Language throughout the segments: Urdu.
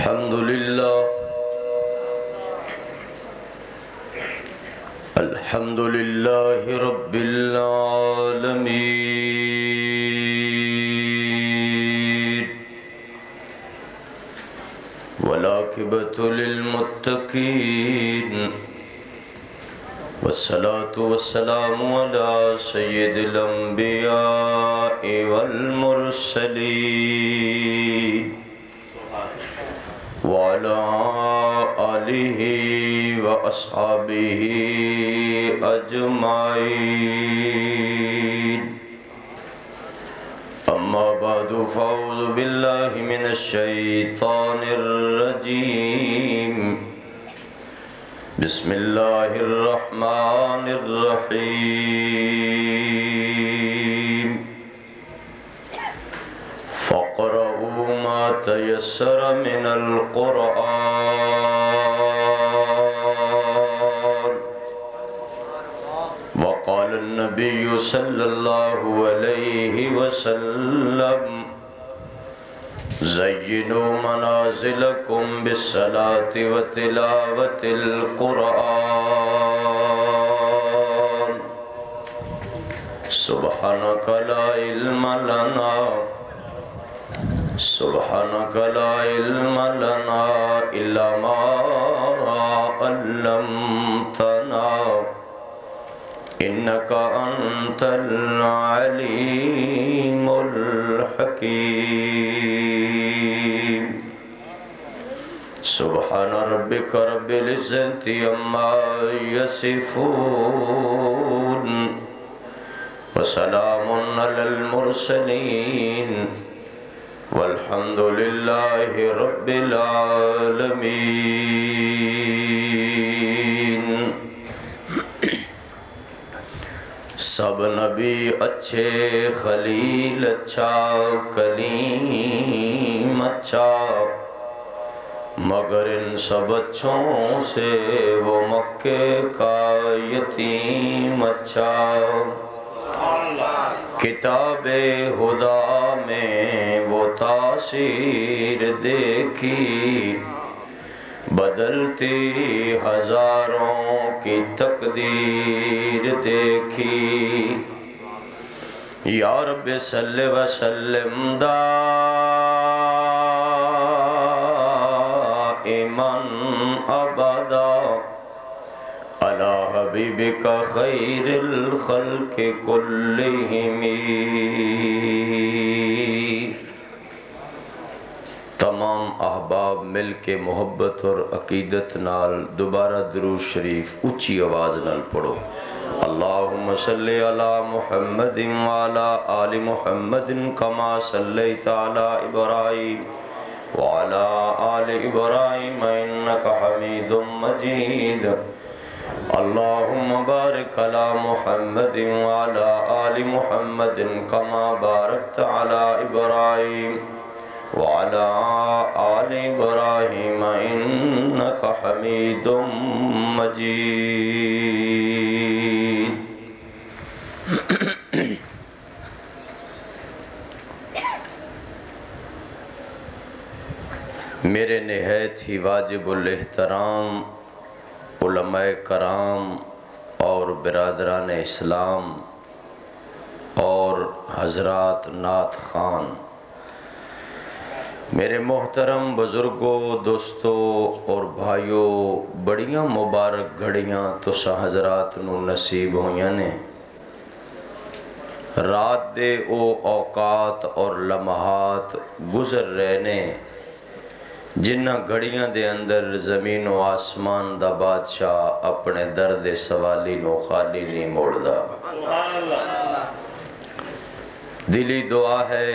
الحمد لله رب العالمين والعاقبة للمتقين والصلاة والسلام على سيد الأنبياء والمرسلين وعلى آله وأصحابه أجمعين أما بعد فأعوذ بالله من الشيطان الرجيم بسم الله الرحمن الرحيم فاقرؤوا ما تيسر من القرآن وقال النبي صلى الله عليه وسلم زينوا منازلكم بالصلاة وتلاوة القرآن سبحانك لا علم لنا إلا ما علمتنا إنك أنت العليم الحكيم سبحان ربك رب العزة عما يصفون وسلام على المرسلين والحمد لله رب العالمين سب نبی اچھے خلیل اچھا کلیم اچھا مگر ان سب اچھوں سے وہ مکے کا یتیم اچھا کتاب خدا میں وہ تاثیر دیکھی بدلتی ہزاروں کی تقدیر دیکھی یا رب صلی وسلم دائما ابدا علی حبیبک خیر الخلق کلہم تمام احباب مل کے محبت اور عقیدت نال دوبارہ درود شریف اونچی آواز نال پڑھو اللہم صلی علی محمد وعلی آل محمد کما صلیت علی ابراہیم وعلی آل ابراہیم انک حمید مجید اللہم بارک علی محمد وعلی آل محمد کما بارکت علی ابراہیم وعلى آل إبراهيم إنك حميد مجيد میرے نہایت ہی واجب الاحترام علماء کرام اور برادران اسلام اور حضرات نعت خان میرے محترم بزرگوں دوستوں اور بھائیوں بڑیاں مبارک گھڑیاں تساں حضرات نو نصیب ہویاں نے رات دے او اوقات اور لمحات گزر رہے نے جنہ گھڑیاں دے اندر زمین و آسمان دا بادشاہ اپنے درد سوالی نو خالی نہیں موڑدا دلی دعا ہے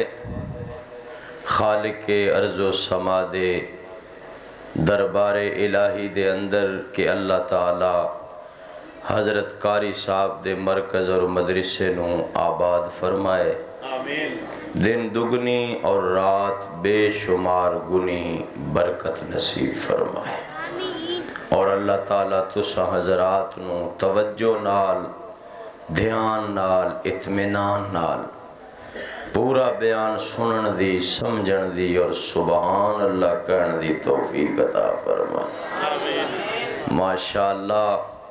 خالق ارض و سما دے دربار الہی دے اندر کہ اللہ تعالی حضرت قاری صاحب دے مرکز اور مدرسے نو آباد فرمائے دن دگنی اور رات بے شمار گنی برکت نصیب فرمائے اور اللہ تعالی تساں حضرات نو توجہ نال دھیان نال اطمینان نال پورا بیان سنن دی سمجھن دی اور سبحان اللہ کہن دی توفیق عطا فرما ماشاءاللہ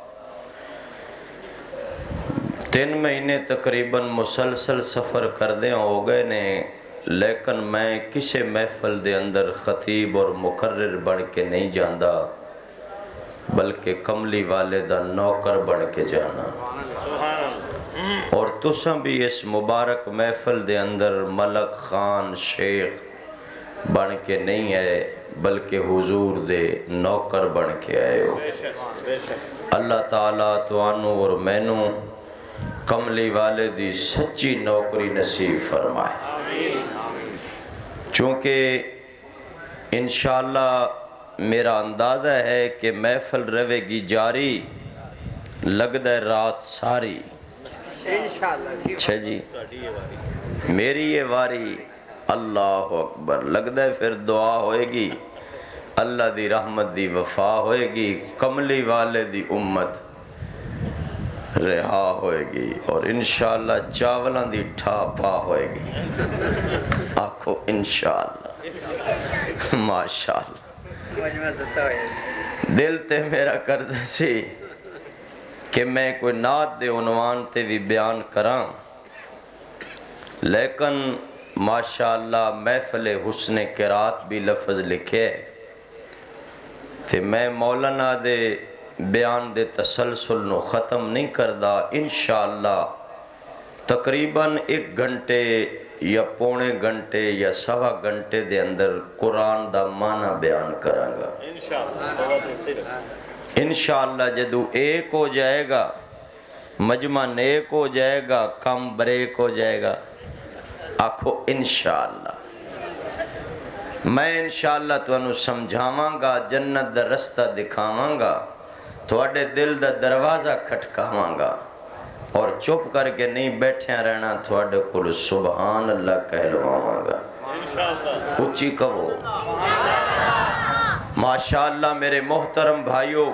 3 مہینے تقریباً مسلسل سفر کردے ہو گئے نے لیکن میں کسی محفل دے اندر خطیب اور مقرر بن کے نہیں جاندہ بلکہ کملی والے دا نوکر بن کے جانا اور تساں بھی اس مبارک محفل دے اندر ملک خان شیخ بن کے نہیں آئے بلکہ حضور دے نوکر بن کے آئے ہو اللہ تعالیٰ توانو اور مینوں کملی والے دی سچی نوکری نصیب فرمائے چونکہ انشاءاللہ میرا اندازہ ہے کہ محفل روے گی جاری لگدہ رات ساری اچھا جی میری یہ واری اللہ اکبر لگدہ پھر دعا ہوئے گی اللہ دی رحمت دی وفا ہوئے گی کملی والے دی امت رہا ہوئے گی اور انشاءاللہ چاولاں دی ٹھاپا ہوئے گی آکھو انشاءاللہ ماشاءاللہ دل تے میرا کردہ سی کہ میں کوئی نعت دے عنوان تے بھی بیان کراں لیکن ماشاءاللہ محفل حسن قرات بھی لفظ لکھے تے میں مولانا دے بیان دے تسلسل نو ختم نہیں کردہ انشاءاللہ تقریباً 1 گھنٹے یا پونے گھنٹے یا سوا گھنٹے دے اندر قرآن دا معنی بیان کروں گا انشاءاللہ جدو ایک ہو جائے گا مجمع نیک ہو جائے گا کم بریک ہو جائے گا آکھو انشاءاللہ میں انشاءاللہ تو انہوں سمجھاواں گا جنت دا رستہ دکھاواں گا تھوڑے دل دا دروازہ کھٹکاواں گا اور چپ کر کے نہیں بیٹھے رہنا تھوڑے کل سبحان اللہ کہلواں گا اچھی کہو ماشاءاللہ میرے محترم بھائیو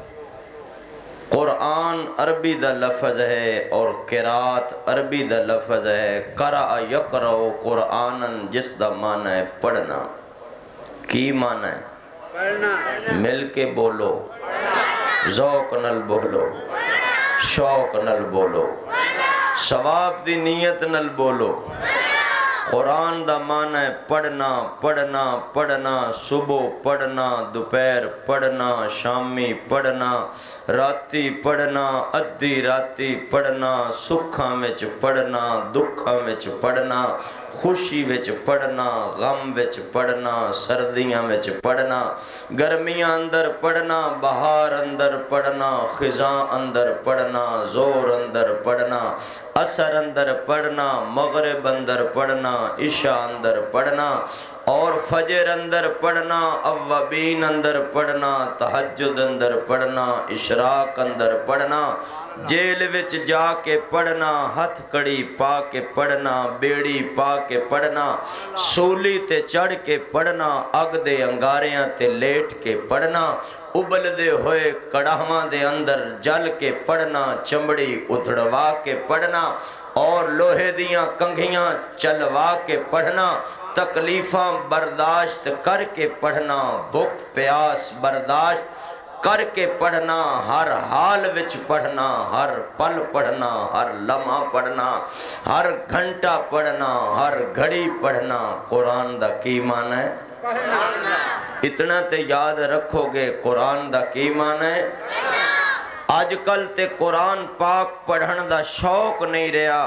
قرآن عربی دا لفظ ہے اور قرات عربی دا لفظ ہے قرأ یقرأ قرآنن جس دا معنی ہے پڑھنا کی معنی ہے مل کے بولو ذوق نل بولو شوق نل بولو ثواب دی نیت نل بولو قرآن دا معنی ہے پڑھنا پڑھنا پڑھنا صبح پڑھنا دوپہر پڑھنا شامی پڑھنا راتی پڑھنا ادھی راتی پڑھنا سکھاں وچ پڑھنا دکھاں وچ پڑھنا خوشی وچ پڑھنا غم وچ پڑھنا سردیاں وچ پڑھنا گرمیاں اندر پڑھنا بہار اندر پڑھنا خزاں اندر پڑھنا زور اندر پڑھنا عصر اندر پڑھنا مغرب اندر پڑھنا عشاء اندر پڑھنا اور فجر اندر پڑھنا اوابین اندر پڑھنا تہجد اندر پڑھنا اشراق اندر پڑھنا جیل وچ جا کے پڑھنا ہتھ کڑی پا کے پڑھنا بیڑی پا کے پڑھنا سولی تے چڑھ کے پڑھنا اگ دے انگاریاں تے لیٹ کے پڑھنا ابل دے ہوئے کڑاہاں دے اندر جل کے پڑھنا چمڑی ادھڑوا کے پڑھنا اور لوہے دیاں کنگھیاں چلوا کے پڑھنا تکلیفاں برداشت کر کے پڑھنا بھوک پیاس برداشت کر کے پڑھنا ہر حال وچ پڑھنا ہر پل پڑھنا ہر لمحہ پڑھنا ہر گھنٹہ پڑھنا ہر گھڑی پڑھنا قرآن دا کی معنی ہے اتنا تے یاد رکھو گے قرآن دا کی معنی ہے آج کل تے قرآن پاک پڑھن دا شوق نہیں رہا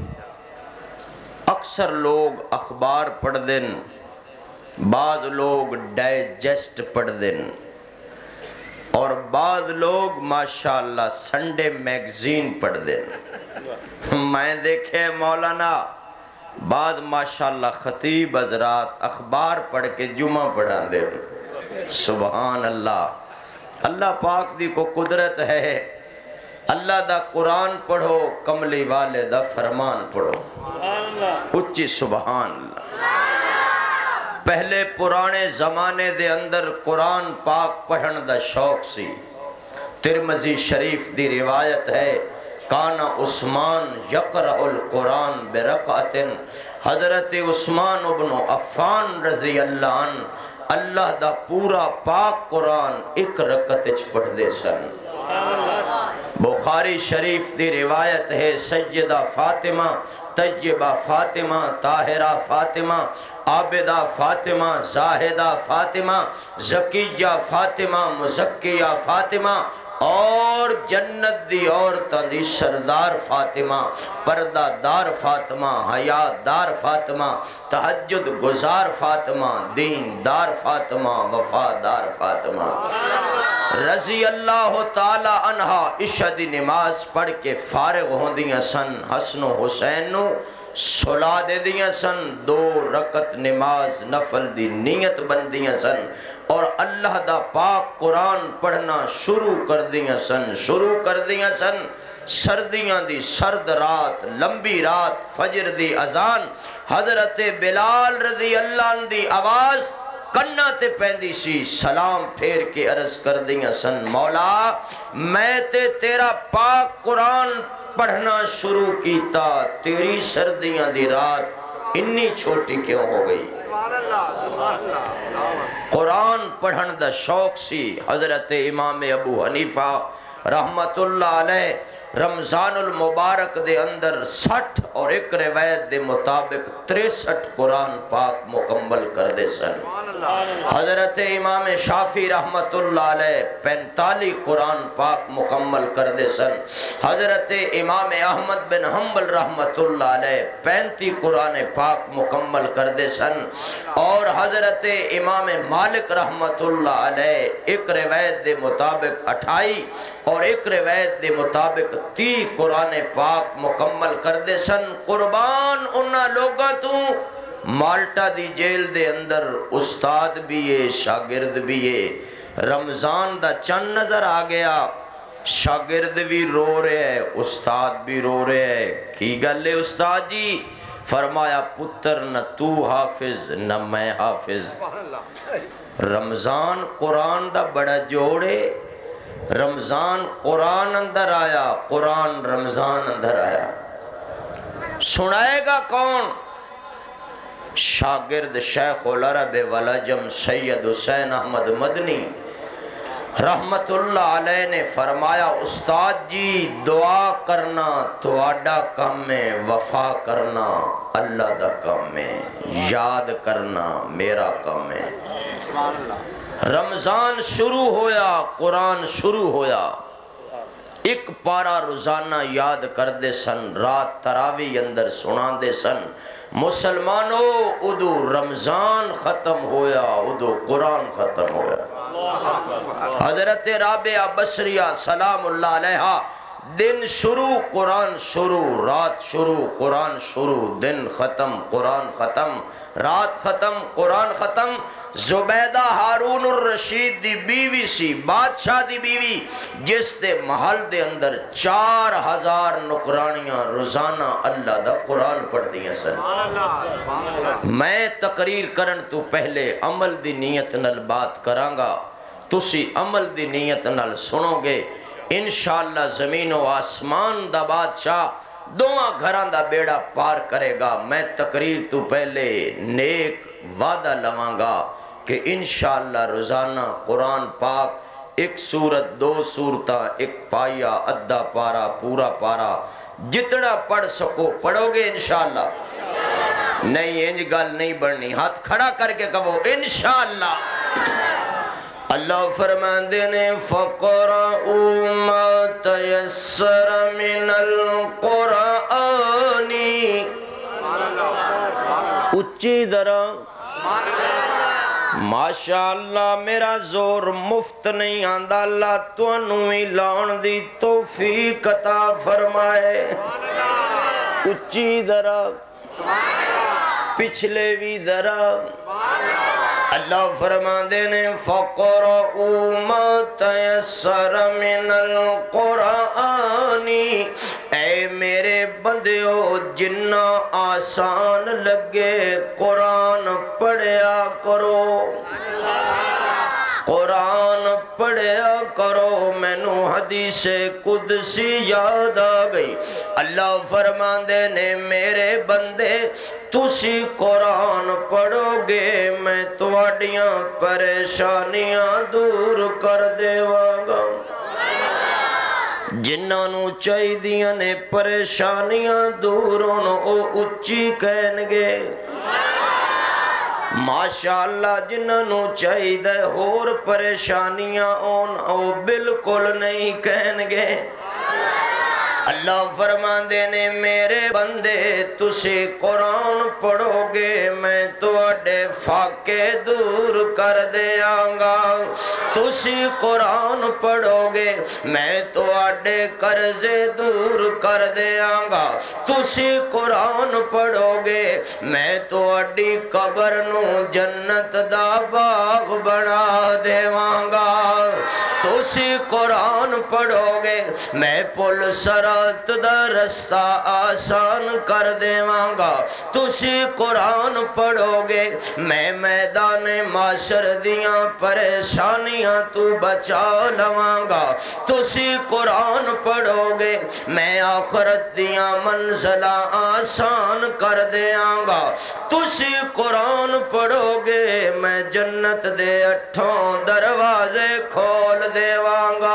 اکثر لوگ اخبار پڑھ دن بعض لوگ ڈائجسٹ پڑھ دن اور بعض لوگ ماشاءاللہ سنڈے میگزین پڑھ دن میں دیکھے مولانا بعد ماشاءاللہ خطیب حضرات اخبار پڑھ کے جمعہ پڑھا دے سبحان اللہ اللہ پاک دی کو قدرت ہے اللہ دا قرآن پڑھو کملی والے دا فرمان پڑھو اچھی سبحان اللہ پہلے پرانے زمانے دے اندر قرآن پاک پڑھن دا شوق سی ترمذی شریف دی روایت ہے کانا عثمان یقرأ القرآن برکعت حضرت عثمان بن عفان رضی اللہ عنہ اللہ دا پورا پاک قرآن ایک رکعت وچ پڑھ دے سن۔ بخاری شریف دی روایت ہے سیدہ فاطمہ، طیبہ فاطمہ، طاہرہ فاطمہ، عابدہ فاطمہ، زاہدہ فاطمہ، زکیہ فاطمہ، مزکیہ فاطمہ اور جنت دی عورتاں دی سردار فاطمہ، پردہ دار فاطمہ، حیات دار فاطمہ، تہجد گزار فاطمہ، دین دار فاطمہ، وفادار فاطمہ رضی اللہ تعالی عنہا عشاء دی نماز پڑھ کے فارغ ہوندیاں سن، حسن و حسین نو سلا دے دیاں سن، 2 رکعت نماز نفل دی نیت بندیاں سن اور اللہ دا پاک قرآن پڑھنا شروع کر دیاں سن سردیاں دی سرد رات، لمبی رات، فجر دی اذان، حضرت بلال رضی اللہ عنہ دی آواز کنہ تے پیندی سی، سلام پھیر کے عرض کر دیاں سن مولا میں تے تیرا پاک قرآن پڑھنا شروع کیتا، تیری سردیاں دی رات انی چھوٹی کیوں ہو گئی؟ قرآن پڑھن دا شوق سی۔ حضرت امام ابو حنیفہ رحمت اللہ علیہ رمضان المبارک دے اندر 60 اور ایک روایت دے مطابق 63 قرآن پاک مکمل کر دے سن۔ حضرت امام شافعی رحمت اللہ علیہ 45 قرآن پاک مکمل کر دے سن۔ حضرت امام احمد بن حنبل رحمت اللہ علیہ 35 قرآن پاک مکمل کر دے سن اور حضرت امام مالک رحمت اللہ علیہ ایک روایت دے مطابق 28 اور ایک روایت دے مطابق 30 قرآن پاک مکمل کر دے سن۔ قربان انہا لوگاں تو مالٹا دی جیل دے اندر استاد بھی ہے، شاگرد بھی ہے۔ رمضان دا چند نظر آ گیا، شاگرد بھی رو رہے ہیں، استاد بھی رو رہے ہیں۔ کی گلے استاد جی؟ فرمایا پتر نہ تو حافظ نہ میں حافظ۔ رمضان قرآن دا بڑا جوڑے، رمضان قرآن اندر آیا، قرآن رمضان اندر آیا۔ سنائے گا کون؟ شاگرد شیخ العرب والعجم سید حسین احمد مدنی رحمت اللہ علیہ نے فرمایا استاد جی دعا کرنا تواڈا کام ہے، وفا کرنا اللہ دا کام ہے، یاد کرنا میرا کام ہے۔ رمضان شروع ہویا، قرآن شروع ہویا، ایک پارا روزانہ یاد کر دے سن، رات تراوی اندر سنا دے سن۔ مسلمانوں ادو رمضان ختم ہویا، ادو قرآن ختم ہویا۔ حضرت رابعہ بصریہ سلام اللہ علیہا دن شروع قرآن شروع، رات شروع قرآن شروع، دن ختم قرآن ختم، رات ختم قرآن ختم۔ زبیدہ ہارون الرشید دی بیوی سی، بادشاہ دی بیوی، جس دے محل دے اندر 4000 نکرانیاں روزانہ اللہ دا قرآن پڑھ دیاں سن۔ میں تقریر کرن تو پہلے عمل دی نیت نال بات کرانگا، تسی عمل دی نیت نال سنو گے، انشاءاللہ زمین و آسمان دا بادشاہ دوہاں گھران دا بیڑا پار کرے گا۔ میں تقریر تو پہلے نیک وعدہ لوانگا کہ انشاءاللہ روزانہ قرآن پاک ایک سورت، 2 سورتاں، ایک پائیا، ادھا پارا، پورا پارا، جتنا پڑھ سکو پڑھو گے انشاءاللہ۔ نہیں انج گل نہیں بڑھنی، ہاتھ کھڑا کر کے کہو انشاءاللہ۔ اللہ فرماندے نے فَقْرَؤُوا مَا تَيَسَّرَ مِنَ الْقُرْآنِ، اچھی ذرا ماشاءاللہ میرا زور مفت نہیں آندہ، اللہ تو انہی لان دی توفیق عطا فرمائے۔ اچھی ذرا پچھلے بھی ذرا اللہ فرماندے نے فَقْرَؤُوا مَا تَيَسَّرَ مِنَ الْقُرْآنِ، اے میرے بندیو جنہ آسان لگے قرآن پڑھیا کرو، قرآن پڑھیا کرو۔ میں نو حدیث قدسی یاد آ گئی، اللہ فرماندے نے میرے بندے تسی قرآن پڑھو گے میں تواڈیاں پریشانیاں دور کر دیواں گا جنہاں نو چاہیدیاں نے پریشانیاں دور ہون او اچھی کہن گے ماشاءاللہ جنہاں نو چاہیدے اور پریشانیاں ہون او بالکل نہیں کہن گے اللہ فرماندے نے میرے بندے تسی قرآن پڑھو گے میں تواڈے فاقے دور کر دیاں گا تسی قرآن پڑھو گے میں تواڈے قرضے دور کر دیاں گا تسی قرآن پڑھو گے میں تواڈی قبر نو جنت دا باغ بنا دیواں گا تسی قرآن پڑھو گے میں پل سرات دا رستہ آسان کر دیواں گا تسی قرآن پڑھو گے میں میدان معاشر دیاں پریشانیاں تو بچا لواں گا تسی قرآن پڑھو گے میں آخرت دیاں منزلاں آسان کر دیاں گا تسی قرآن پڑھو گے میں جنت دے 8 دروازے کھول دیواں گا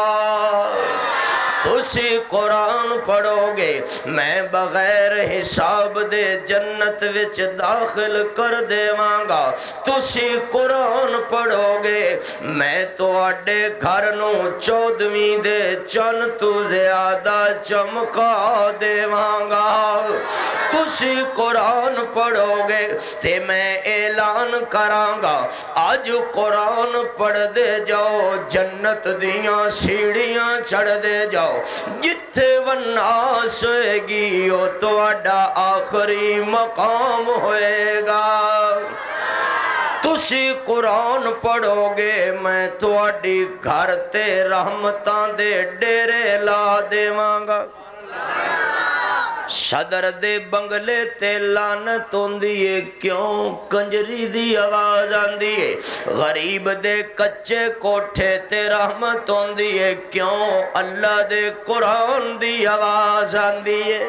تسی قرآن پڑھو گے میں بغیر حساب دے جنت وچ داخل کر دیواں گا تسی قرآن پڑھو گے میں تواڈے گھر نو 14ویں دے چن تو زیادہ چمکا دیواں گا تسی قرآن پڑھو گے تے میں اعلان کراں گا آج قرآن پڑھ دے جاؤ جنت دیاں سیڑھیاں چڑھ دے جاؤ جتھے والناس ہوئے گی او تواڈا آخری مقام ہوئے گا تسی قرآن پڑھو گے میں تواڈی گھر تے رحمتاں دے ڈیرے لا دیواں گا صدر دے بنگلے تے لعنت ہوندی ہے کیوں کنجری دی آواز آندی ہے غریب دے کچے کوٹھے تے رحمت ہوندی ہے کیوں اللہ دے قرآن دی آواز آندی ہے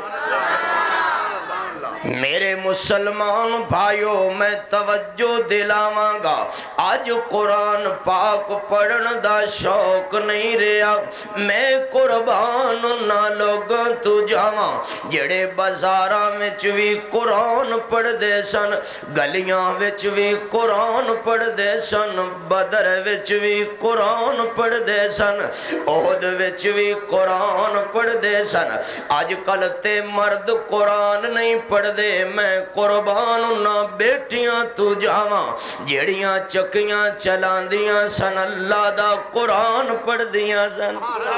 میرے مسلمان بھائیو میں توجہ دلاواں گا آج قرآن پاک پڑھن دا شوق نہیں رہا میں قربان نہ لوگاں تو جاواں جڑے بازاراں وچ وی قرآن پڑھ دے سن گلیاں وچ وی قرآن پڑھ دے سن بدر وچ وی قرآن پڑھ دے سن احد وچ وی قرآن پڑھ دے سن آج کل تے مرد قرآن نہیں پڑھ دے میں قربان نہ بیٹیاں تو جاواں جیڑیاں چکیاں چلاندیاں سن اللہ دا قرآن پڑھ دیاں سن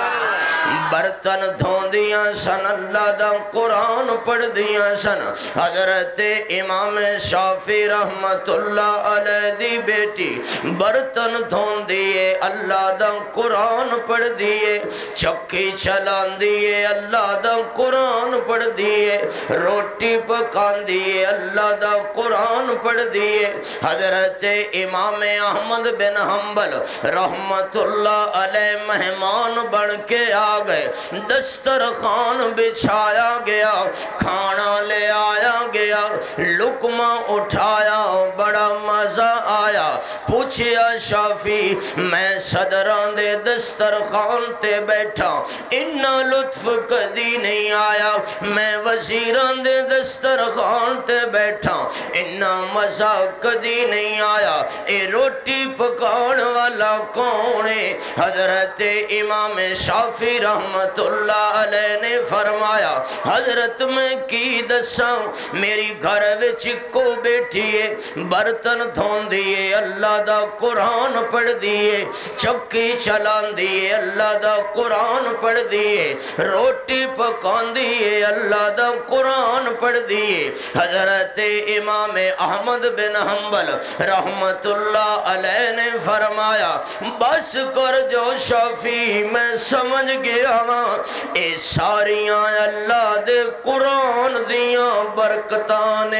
برتن دھوندیاں سن اللہ دا قرآن پڑھ دیاں سن حضرت امام شافعی رحمت اللہ علیہ دی بیٹی برتن دھوندیے اللہ دا قرآن پڑھ دیے چکی چلاندیے اللہ دا قرآن پڑھ دیے روٹی پکاندیے اللہ دا قرآن پڑھ دیے حضرت امام احمد بن حنبل رحمت اللہ علیہ مہمان بن کے آ گئے دسترخوان بچھایا گیا کھانا لے آیا گیا لقمہ اٹھایا بڑا مزہ آیا پوچھیا شافی میں صدران دے دسترخوان تے بیٹھا انہا لطف کدی نہیں آیا میں وزیران دے دسترخوان تے بیٹھا انہا مزہ کدی نہیں آیا اے روٹی پکان والا کون ہے حضرت امام شافعی رحمت اللہ علیہ نے فرمایا حضرت میں کی دساں میری گھر وچ کو بیٹھی ہے برتن دھون دیے اللہ دا قرآن پڑھ دیے چکی چلان دیے اللہ دا قرآن پڑھ دیے روٹی پکان دیے اللہ دا قرآن پڑھ دیے حضرت امام احمد بن حنبل رحمت اللہ علیہ نے فرمایا بس کر جو شافی میں سمجھ گیا اے ساریاں اللہ دے قرآن دیاں برکتانے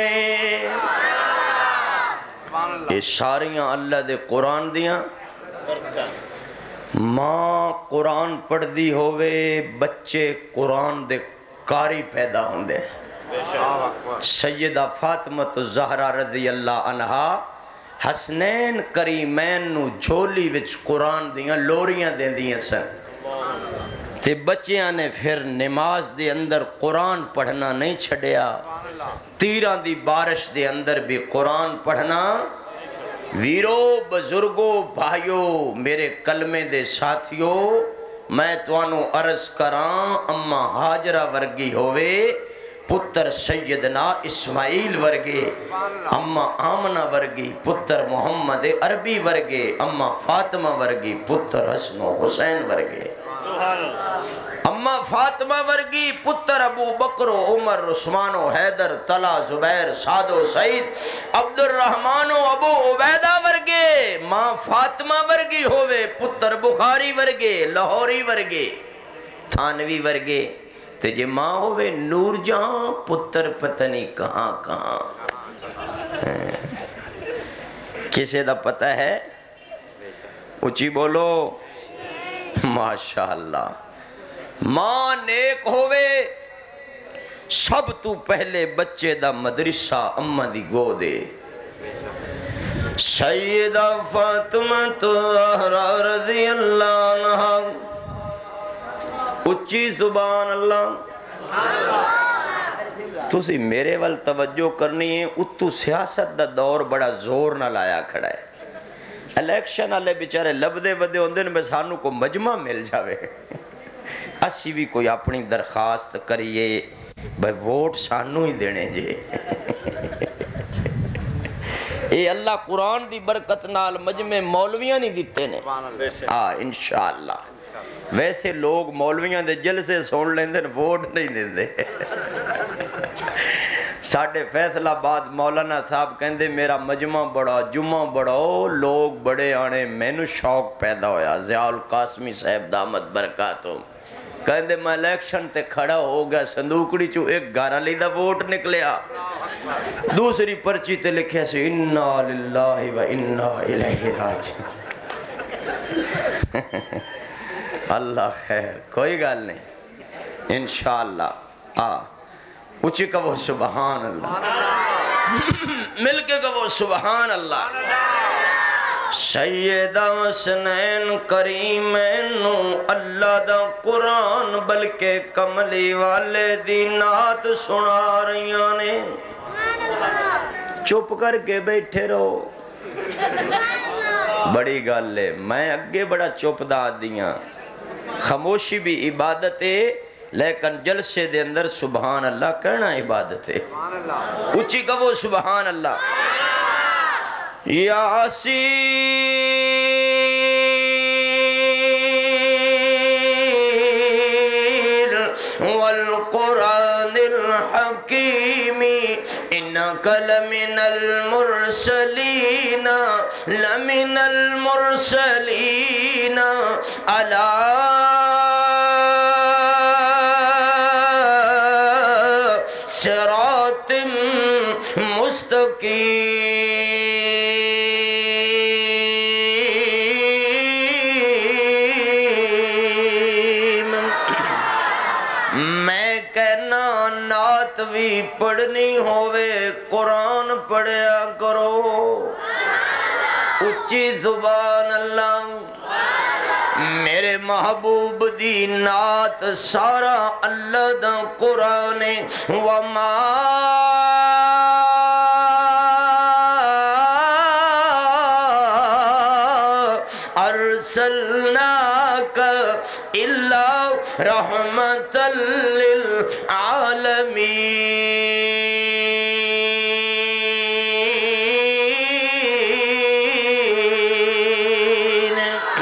اے ساریاں اللہ دے قرآن دیاں ماں قرآن پڑھ دی ہوئے بچے قرآن دے قاری پیدا ہوندے سیدہ فاطمہ الزہرا رضی اللہ عنہا حسنین کریمین نو جھولی وچ قرآن دیاں لوریاں دیندیاں سن تے بچیاں نے پھر نماز دے اندر قرآن پڑھنا نہیں چھڑیا، تیران دی بارش دے اندر بھی قرآن پڑھنا۔ ویرو بزرگو بھائیو میرے کلمے دے ساتھیو، میں توانو عرض کران اما حاجرہ ورگی ہوئے، پتر سیدنا اسماعیل ورگے، اما آمنہ ورگی پتر محمد عربی ورگے، اما فاطمہ ورگی پتر حسن و حسین ورگے، اما فاطمہ ورگی پتر ابو بکر و عمر عثمان و حیدر طلحہ زبیر سعد و سعید عبد الرحمن و ابو عبیدہ ورگے، ماں فاطمہ ورگی ہوئے پتر بخاری ورگے، لاہوری ورگے، تھانوی ورگے، تے جے ماں ہوئے نور جہاں پتر پتہ نہیں کہاں کہاں۔ کسے دا پتہ ہے؟ اچھی بولو ماشاءاللہ۔ ماں نیک ہوئے سب تو پہلے بچے دا مدرسہ اماں دی گو دے۔ سیدہ فاطمہ الزہرا رضی اللہ عنہا، اچھی سبحان اللہ۔ تسی میرے وال توجہ کرنی ہے، اتو سیاست دا دور بڑا زور نہ لایا کھڑا ہے۔ الیکشن والے بیچارے لبدے ودے ہوندے نے، بس سانو کو مجمع مل جاوے، اسی بھی کوئی اپنی درخواست کریے بھائی ووٹ سانو ہی دینے جے۔ اے اللہ قرآن دی برکت نال مجمع مولویاں نہیں دیتے نے، انشاءاللہ۔ ویسے لوگ مولویاں دے جلسے سن لیندے ووٹ نہیں دیندے۔ ساڑھے فیصلہ بعد مولانا صاحب کہندے میرا مجمع بڑا جمعہ بڑا لوگ بڑے آنے، مینو شوق پیدا ہویا۔ ضیاء القاسمی صاحب دامت برکاتہم کہندے میں الیکشن تے کھڑا ہو گیا، صندوقڑی چو ایک گارہ لیدہ ووٹ نکلیا، دوسری پرچی تے لکھے سے انا للہ و انا الیہ راجعون۔ اللہ خیر، کوئی گال نہیں انشاءاللہ۔ اچھی کہو سبحان اللہ، مل کے کہو سبحان اللہ۔ سیدہ حسنین کریمین نو اللہ دا قرآن بلکہ کملی والے دی نعت سنا رہیاں نے۔ چپ کر کے بیٹھے رہو، بڑی گل ہے، میں اگے بڑا چپ دا دیاں، خاموشی بھی عبادت ہے، لیکن جلسے دے اندر سبحان اللہ کہنا عبادت ہے۔ اچھی کہو سبحان اللہ۔ یاسین والقرآن الحکیم انک لمن المرسلین لمن المرسلین علی صراط مستقیم۔ میں کہنا نعت بھی پڑھنی ہوئے قرآن پڑھیا کرو، اچھی زبان اللہ۔ میرے محبوب دی نعت سارا اللہ دا قرآن وما ارسلناک الا رحمت للعالمین۔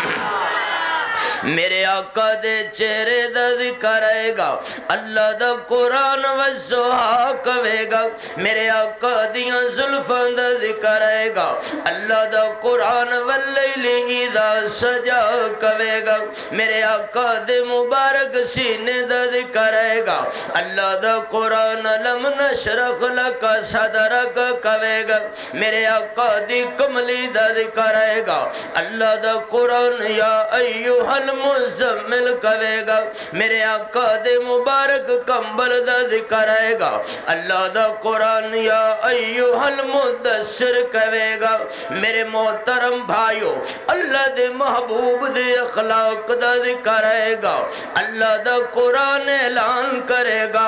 میرے آقا دے چہرے دا ذکر آئے گا، اللہ دا قرآن والضحا کہے گا، میرے آقا دیاں زلفاں دا ذکر آئے گا، اللہ دا قرآن واللیل اذا سجا کہے گا، میرے آقا دے مبارک سینے دا ذکر آئے گا، اللہ دا قرآن لم نشرح لک صدرک کہے گا، میرے آقا دی کملی دا ذکر آئے گا، اللہ دا قرآن یا ایوہ المزمل مزمل کہے گا میرے آقا دے مبارک کمبل دا ذکر آئے گا اللہ دا قرآن یا ایوہ المدثر کہے گا میرے محترم بھائیو اللہ دے محبوب دے اخلاق دا ذکر آئے گا اللہ دا قرآن اعلان کرے گا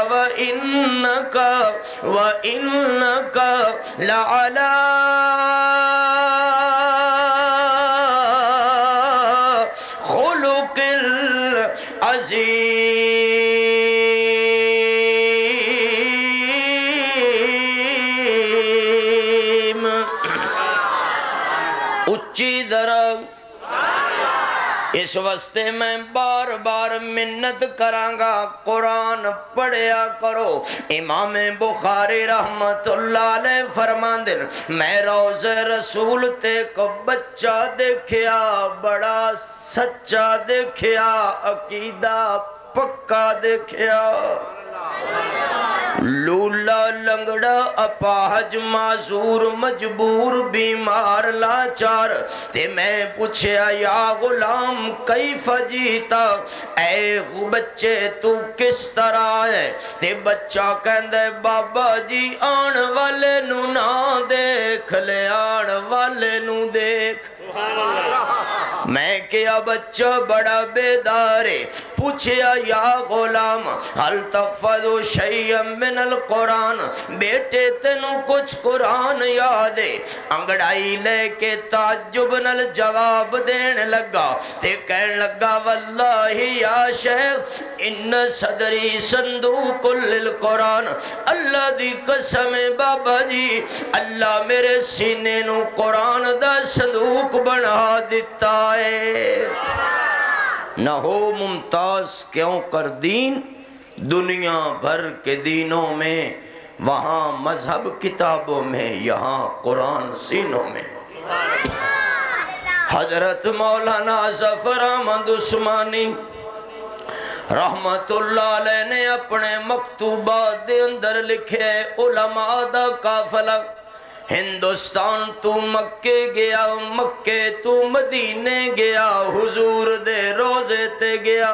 وَإِنَّكَ لَعَلَىٰ خُلُقٍ عَظِيمٍ اچھی درخت اس واسطے میں بار بار منت کرانگا قرآن پڑھیا کرو امام بخاری رحمت اللہ علیہ فرماندن میں روضہ رسول تے کو بچہ دیکھیا بڑا سچا دیکھیا عقیدہ پکا دیکھیا لولا لنگڑا اپاہج معذور مجبور بیمار لاچار تے میں پوچھیا یا غلام کیف جیتا اے بچے تو کس طرح ہے تے بچہ کہندے بابا جی آن والے نو نہ دیکھ لے آن والے نو دیکھ میں کیا بچہ بڑا بیدارے پوچھیا یا غلام حل تحفظ شیئا من القرآن بیٹے تینوں کچھ قرآن یادے انگڑائی لے کے تعجب نل جواب دین لگا تے کہن لگا واللہ یا شیخ ان صدری صندوق للقرآن اللہ دی قسم بابا جی اللہ میرے سینے نو قرآن دا صندوق بنا دیتا ہے نہ ہو ممتاز کیوں کر دین دنیا بھر کے دینوں میں وہاں مذہب کتابوں میں یہاں قرآن سینوں میں حضرت مولانا ظفر احمد عثمانی رحمت اللہ علیہ نے اپنے مکتوبات دے اندر لکھے علماء دا قافلہ ہندوستان تو مکے گیا مکے تو مدینے گیا حضور دے روزے تے گیا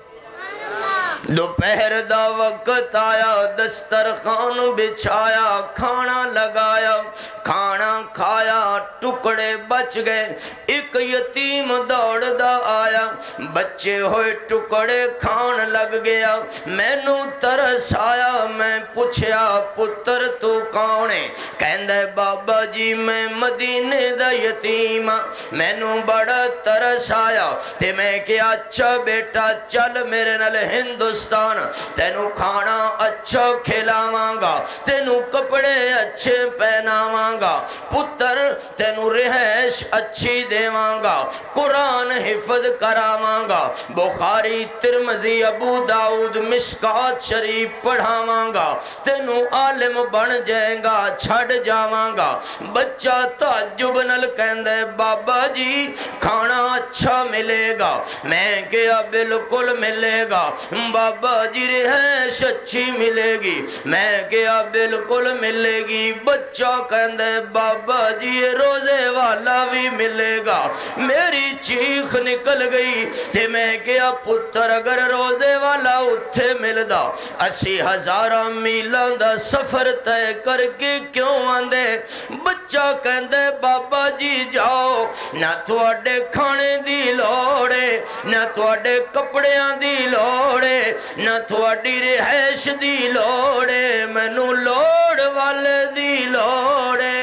دوپہر دا وقت آیا دسترخوان بچھایا کھانا لگایا کھانا کھایا ٹکڑے بچ گئے ایک یتیم دوڑ دا آیا بچے ہوئے ٹکڑے کھان لگ گیا میں نو ترس آیا میں پوچھیا پتر تو کانے کہندے بابا جی میں مدینے دا یتیم میں نو بڑا ترس آیا تے میں کیا اچھا بیٹا چل میرے نال ہندوستان تینو کھانا اچھا کھلاواں گا تینو کپڑے اچھے پہناواں گا پتر تینو رہائش اچھی دیواں گا قرآن حفظ کراواں گا بخاری ترمذی ابو داؤد مشکات شریف پڑھاواں گا تینو عالم بن جائے گا چھڑ جاواں گا بچہ تعجب نل کہندے بابا جی کھانا اچھا ملے گا میں کیا بالکل ملے گا بابا جی رہائش اچھی ملے گی میں کیا بالکل ملے گی بچہ کہندے بابا جی روزے والا بھی ملے گا میری چیخ نکل گئی تے میں کیا پتر اگر روزے والا اتھے ملدا 80,000 میلان دا سفر تے کر کے کیوں آندے بچہ کہندے بابا جی جاؤ نہ تواڈے کھانے دی لوڑے نہ تواڈے کپڑیاں دی لوڑے نہ تواڈی رہائش دی لوڑے مینوں لوڑ والے دی لوڑے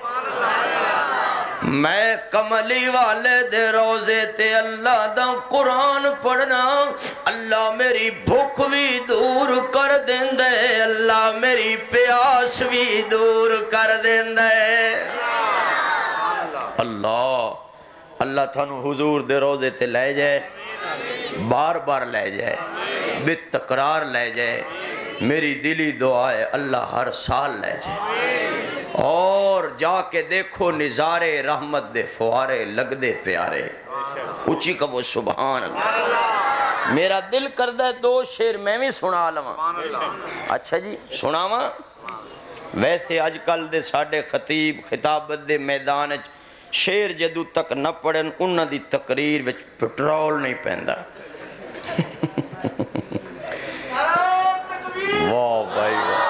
میں کملی والے دے روزے تے اللہ دا قرآن پڑھنا اللہ میری بھوک بھی دور کر دیندے اللہ میری پیاس بھی دور کر دیندے اللہ تھانو حضور دے روزے تے لے جائے بار بار لے جائے بے تقرار لے جائے میری دلی دعا ہے اللہ ہر سال لے جائے اور جا کے دیکھو نظارے رحمت دے فوارے لگ دے پیارے اچھی کبو سبحان اللہ میرا دل کردہ ہے 2 شعر میں بھی سنا لواں اچھا جی سناواں ویسے آج کل دے ساڑھے خطیب خطابت دے میدان شعر جدو تک نہ پڑھن انہاں دی تقریر وچ پٹرول نہیں پہندا واہ بھائی واہ.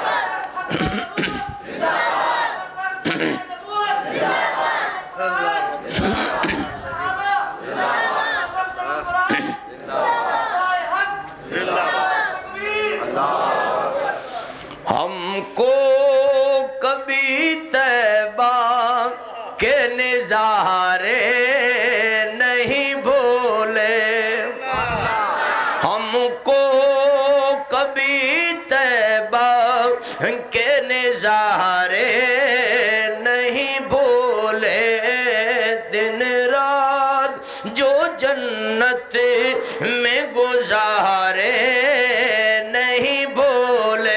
ہم کو کبھی طیبہ کے نظارے نہیں بھولے، ہم کو کبھی طیبہ کے نظارے نہیں بھولے، دن رات جو جنت میں گزارے نہیں بھولے.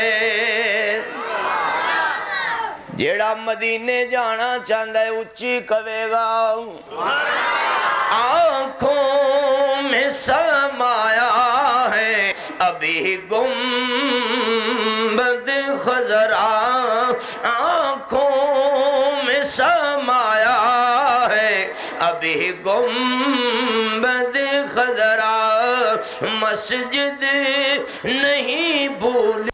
جیڑا مدینے جانا چاہتا ہے اچھی کہے گا، آنکھوں میں سمایا ہے ابھی گنبد خضرا، آنکھوں میں سمایا ہے ابھی گنبد خضرا، مسجد نہیں بھولی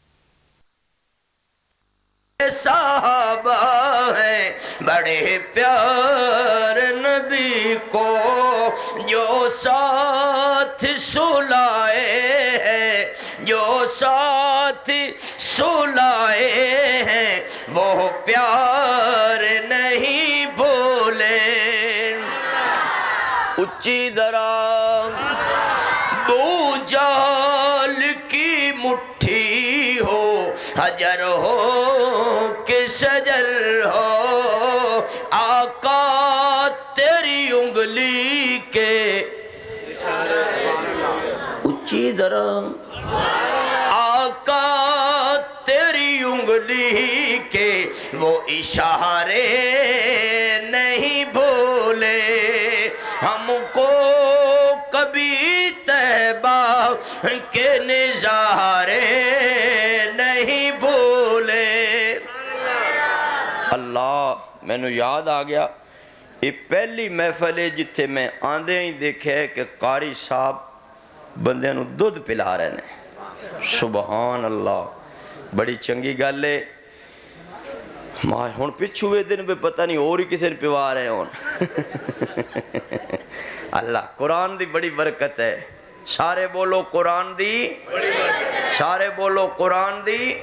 صحابہ ہیں بڑے پیار نبی کو جو ساتھ سلائے ہیں، جو ساتھ سلائے ہیں وہ پیار نہیں بھولے. اچھی درا دو جال کی مٹھی ہو، حجر ہو کہ شجر ہو، آقا تیری انگلی کے اچھی درا، آقا تیری انگلی کے وہ اشارے نہیں بھولے، ہم کو کبھی طیبہ کے نظارے نہیں بھولے. اللہ مینوں یاد آ گیا، یہ پہلی محفل ہے جتھے میں آندے ہی دیکھے ہے کہ قاری صاحب بندے نو دودھ پلا رہے ہیں. سبحان اللہ، بڑی چنگی گل ہے. ہن پچھوے دن بھی پتہ نہیں اور ہی کسی نے پیوا رہے ہون. اللہ قرآن دی بڑی برکت ہے. سارے بولو قرآن دی، سارے بولو قرآن دی.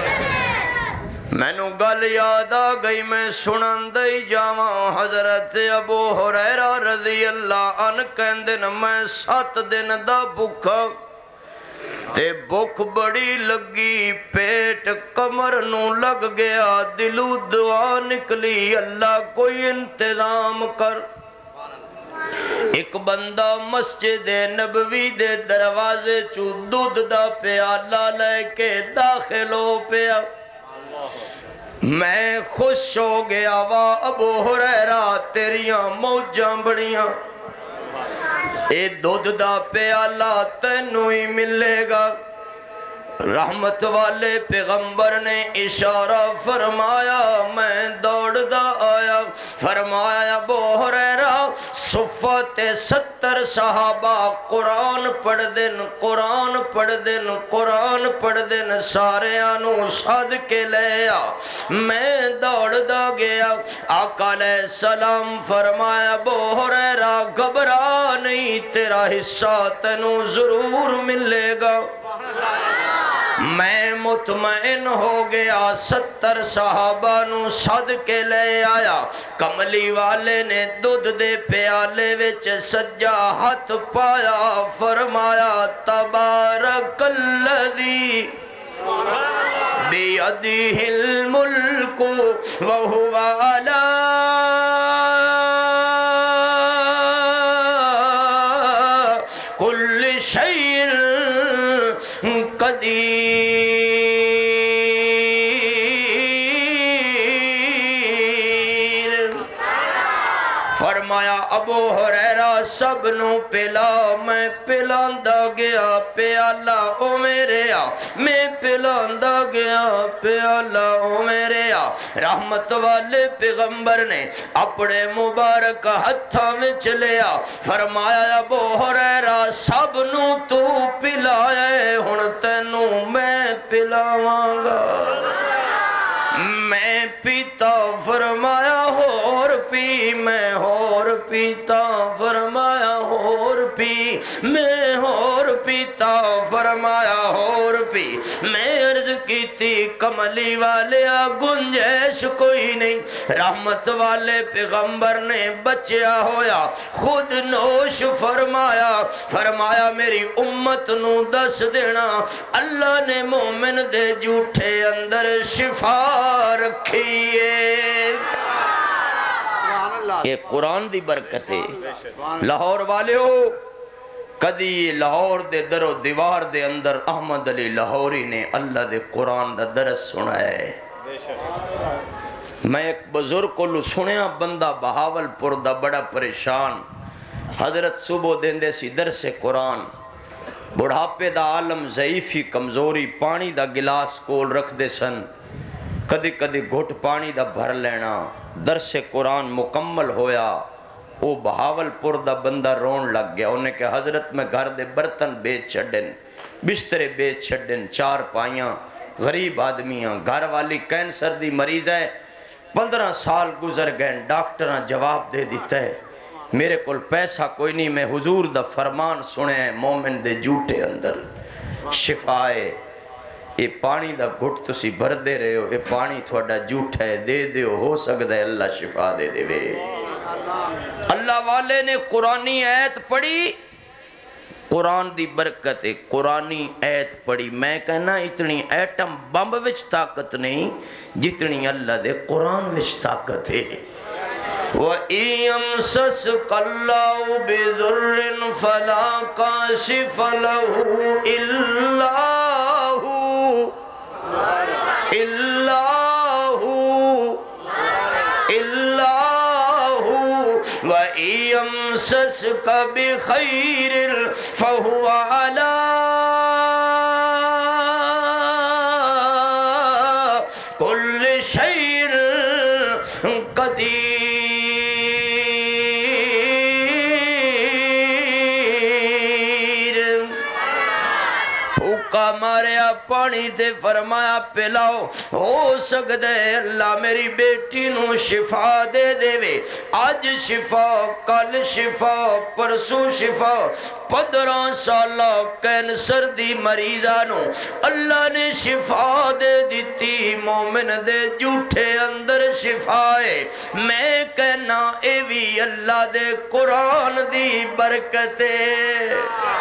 مینوں گل یاد آ گئی، میں سنن دئی جاواں. حضرت ابو ہریرہ رضی اللہ عنہ کہندے نے میں 7 دن دا بھوکا تے بھوک بڑی لگی، پیٹ کمر نو لگ گیا، دلو دعا نکلی اللہ کوئی انتظام کر. ایک بندہ مسجد نبوی دے دروازے چو دودھ دا پیالہ لے کے داخل ہو پیا. میں خوش ہو گیا، وا ابو ہریرہ تیریاں موجاں بڑیاں، اے دودھ دا پیالہ تینوں ہی ملے گا. رحمت والے پیغمبر نے اشارہ فرمایا، میں دوڑ دا آیا. فرمایا ابو ہریرہ صفت 70 صحابہ قرآن پڑھ دن، قرآن پڑھ دن، قرآن پڑھ دن، سارے آنو ساد کے لے آ. میں دوڑ دا گیا. آقا علیہ السلام فرمایا ابو ہریرہ گھبرا نہیں، تیرا حصہ تینوں ضرور ملے گا. میں مطمئن ہو گیا. 70 صحابہ نو سد کے لے آیا. کملی والے نے دودھ دے پیالے وچ سجا ہاتھ پایا. فرمایا تبارک الذی بیدہ الملک وہو علی کل شیء قدیر. فرمایا ابو ہریرہ سب نو پلا، میں پلاندا گیا پیالہ او میرے آ، میں پلاندا گیا پیالہ او میرے آ۔ رحمت والے پیغمبر نے اپنے مبارک ہتھاں وچ لیا، فرمایا ابو ہریرہ سب نو تو پلائے، ہن تینوں میں پلاواں گا۔ میں پیتا فرمایا ہور پی، میں ہور پیتا فرمایا ہور پی، میں ہور پیتا فرمایا ہور پی۔ میں عرض کیتی کملی والیا گنجائش کوئی نہیں، رحمت والے پیغمبر نے بچیا ہویا خود نوش فرمایا، فرمایا میری امت نو دس دینا اللہ نے مومن دے جھوٹے اندر شفا رکھیے۔ یہ قرآن دی برکت ہے۔ لاہور والے ہو کدی لاہور دے در و دیوار دے اندر احمد علی لاہوری نے اللہ دے قرآن دا درس سنا ہے۔ میں ایک بزرگ کو سنیا بندہ بہاول پور دا بڑا پریشان، حضرت صبح دیندے سی درس قرآن، بڑھاپے دا عالم ضعیفی کمزوری، پانی دا گلاس کول رکھ دے سن، کدی کدی گھٹ پانی دا بھر لینا، درس قرآن مکمل ہویا، وہ بہاول پور دا بندہ رون لگ گیا، انہیں کہ حضرت میں گھر دے برتن بیچ چھڑن، بسترے بیچ چھڑن، چار پائیاں، غریب آدمیاں، گھر والی کینسر دی مریض ہے، 15 سال گزر گئے، ڈاکٹراں جواب دے دیتا ہے میرے کول پیسہ کوئی نہیں، میں حضور دا فرمان سنے ہیں مومن دے جھوٹے اندر شفائے، یہ پانی دا گھٹ تسی بھر دے رہے ہو، یہ پانی تھوڑا جھوٹ ہے، دے دیو ہو سکتا ہے اللہ شفا دے دے وے۔ اللہ والے نے قرآنی آیت پڑھی، قرآن دی برکت ہے، قرآنی آیت پڑھی، میں کہنا اتنی ایٹم بمب وچ طاقت نہیں جتنی اللہ دے قرآن وچ طاقت ہے۔ وَإِن يَمْسَسْكَ اللَّهُ بِضُرٍّ فَلَا كَاشِفَ لَهُ إِلَّا هُوَ وَإِن يَمْسَسْكَ بِخَيْرٍ فَهُوَ عَلَى كُلِّ شَيْءٍ قَدِيرٌ۔ ماریا پانی دے فرمایا پلاؤ، ہو سکتا ہے اللہ میری بیٹی نو شفا دے دے وے، آج شفا کل شفا پرسوں شفا، 15 سالہ کینسر دی مریضہ نو اللہ نے شفا دے دیتی، مومن دے جھوٹے اندر شفا ہے۔ میں کہنا اے بھی اللہ دے قرآن دی برکت ہے،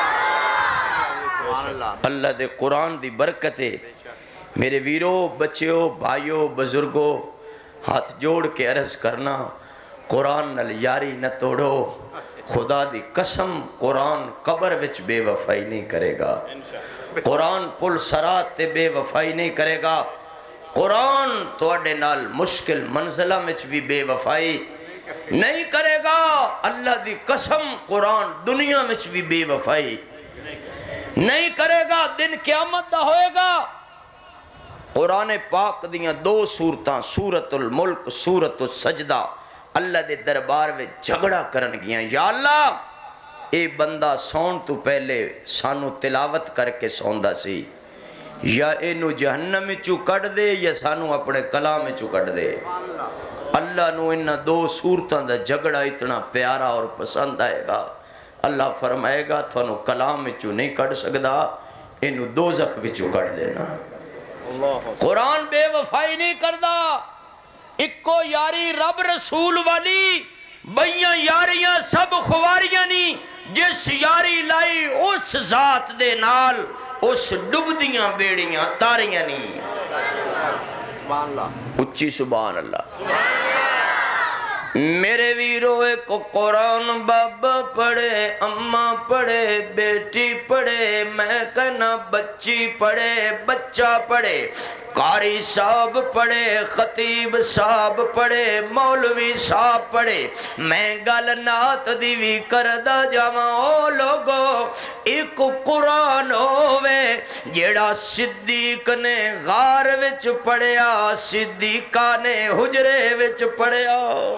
اللہ دے قرآن دی برکت ہے۔ میرے ویرو بچیو بھائیو بزرگو ہاتھ جوڑ کے عرض کرنا قرآن نال یاری نہ توڑو، خدا دی قسم قرآن قبر وچ بے وفائی نہیں کرے گا، قرآن پل سرات تے بے وفائی نہیں کرے گا، قرآن توڑے نال مشکل منزلہ وچ بھی بے وفائی نہیں کرے گا، اللہ دی قسم قرآن دنیا وچ بھی بے وفائی نہیں کرے گا، دن قیامت دا ہوئے گا۔ قرآن پاک دیاں 2 سورتاں، سورت الملک سورت السجدہ، اللہ دے دربار میں جھگڑا کرن گیاں، یا اللہ اے بندہ سون تو پہلے سانو تلاوت کر کے سوندا سی، یا اینو جہنم میں چو کٹ دے یا سانو اپنے کلام میں چو کٹ دے۔ اللہ نو انہاں 2 سورتاں دا جھگڑا اتنا پیارا اور پسند آئے گا، اللہ فرمائے گا تھانو کلام وچوں نہیں کٹ سکدا، اینو دوزخ وچوں کٹ دینا۔ قرآن بے وفائی نہیں کردا، اکو یاری رب رسول والی، بئیاں یاریاں سب خواریاں نہیں، جس یاری لائی اس ذات دے نال اس ڈبدیاں بیڑیاں تاریاں نہیں۔ اچھی سبحان اللہ۔ میرے ویرو ایک قرآن بابا پڑھے، اماں پڑھے، بیٹی پڑھے، میں کہنا بچی پڑھے، بچہ پڑھے، قاری صاحب پڑھے، خطیب صاحب پڑھے، مولوی صاحب پڑھے، میں گل نات دی وی کردا جاواں او لوگو ایک قرآن ہووے جیڑا صدیق نے غار وچ پڑھیا، صدیقہ نے حجرے وچ پڑھیا۔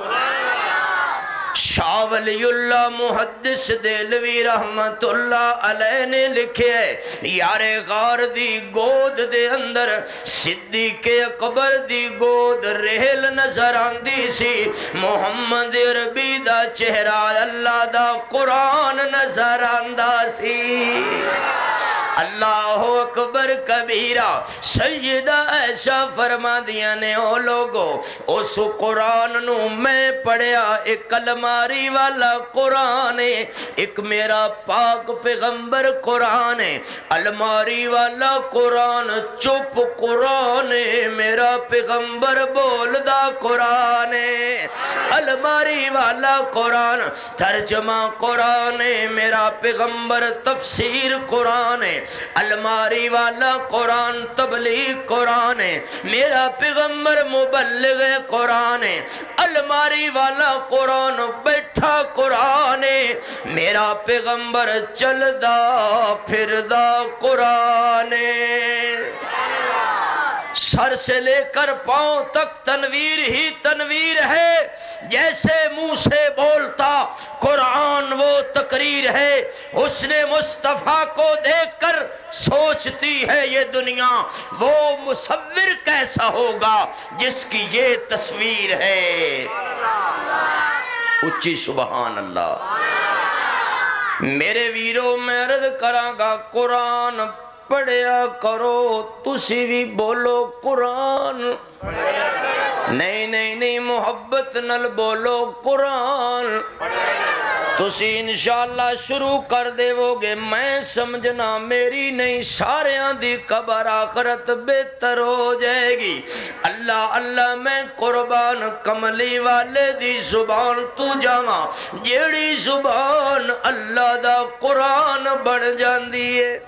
شاہ ولی اللہ محدث دہلوی رحمت اللہ علیہ نے لکھے یار غار دی گود دے اندر صدیق اکبر دی گود ریل نظر آندی سی، محمد عربی دا چہرہ اللہ دا قرآن نظر آندا سی۔ اللہ اکبر کبیرہ۔ سیدہ عائشہ فرما دیا نے او لوگو اس قرآن نو میں پڑھیا، ایک الماری والا قرآن ہے، ایک میرا پاک پیغمبر قرآن ہے۔ الماری والا قرآن چپ قرآن ہے، میرا پیغمبر بولدا قرآن ہے۔ الماری والا قرآن ترجمہ قرآن ہے، میرا پیغمبر تفسیر قرآن ہے۔ الماری والا قرآن تبلیغ قرآن ہے، میرا پیغمبر مبلغ قرآن ہے۔ الماری والا قرآن بیٹھا قرآن ہے، میرا پیغمبر چلدا پھردا قرآن ہے۔ سر سے لے کر پاؤں تک تنویر ہی تنویر ہے، جیسے منہ سے بولتا قرآن وہ تقریر ہے۔ حسن مصطفیٰ کو دیکھ کر سوچتی ہے یہ دنیا وہ مصور کیسا ہوگا جس کی یہ تصویر ہے۔ اچھی سبحان اللہ۔ میرے ویرو میں عرض کراں گا قرآن پڑھیا کرو، تسی بھی بولو قرآن، نہیں نہیں نہیں محبت نل بولو قرآن۔ تسی انشاءاللہ شروع کر دے وہ گے، میں سمجھنا میری نہیں ساریاں دی قبر آخرت بہتر ہو جائے گی۔ اللہ اللہ میں قربان کملی والے دی زبان تو جاواں، جیڑی زبان اللہ دا قرآن بڑھ جاندی ہے۔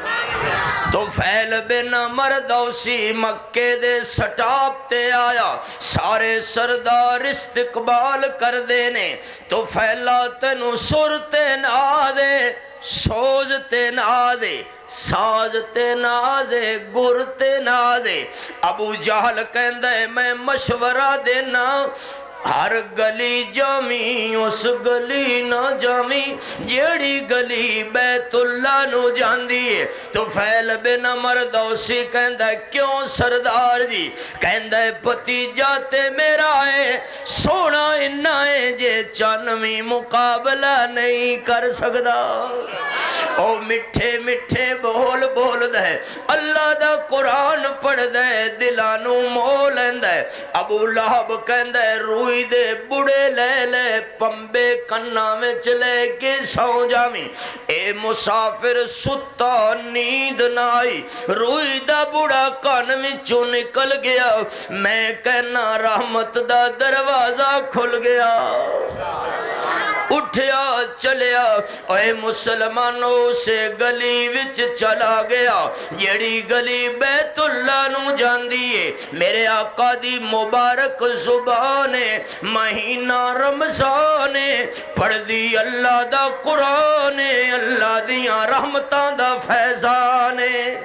تو فیل بن مردوسی مکے دے سٹاپ تے آیا، سارے سردار استقبال کر دینے، تو فیلا تینو سر تے نا دے، سوز تے نا دے، ساز تے نا دے، گر تے نا دے۔ ابو جہل کہندہ ہے میں مشورہ دینا، ہر گلی جامی اس گلی نہ جامی جیڑی گلی بیت اللہ نو جاندی ہے۔ تو فیل بن مردوسی کہندہ ہے کیوں سردار جی؟ کہندہ ہے بھتیجا تے میرا ہے، سونا انہا ہے جے چانویں مقابلہ نہیں کر سکدا۔ او مٹھے مٹھے بول بول دے، اللہ دا قرآن پڑھ دے، دلانو مول دے۔ ابو لہب کہندہ ہے روئی دے بڑے لے لے، پمبے کنہ میں چلے کے سو جامی، اے مسافر ستا نیند نائی، روئی دا بڑا کان میں چو نکل گیا، میں کہنا رحمت دا دروازہ کھل گیا۔ اٹھیا چلیا، اے مسلمانوں سے گلی وچ چلا گیا، جیڑی گلی بیت اللہ نو جاندی ہے۔ میرے آقا دی مبارک زبان ہے، مہینہ رمضان ہے، پڑھ دی اللہ دا قرآن ہے، اللہ دیاں رحمتاں دا فیضان ہے۔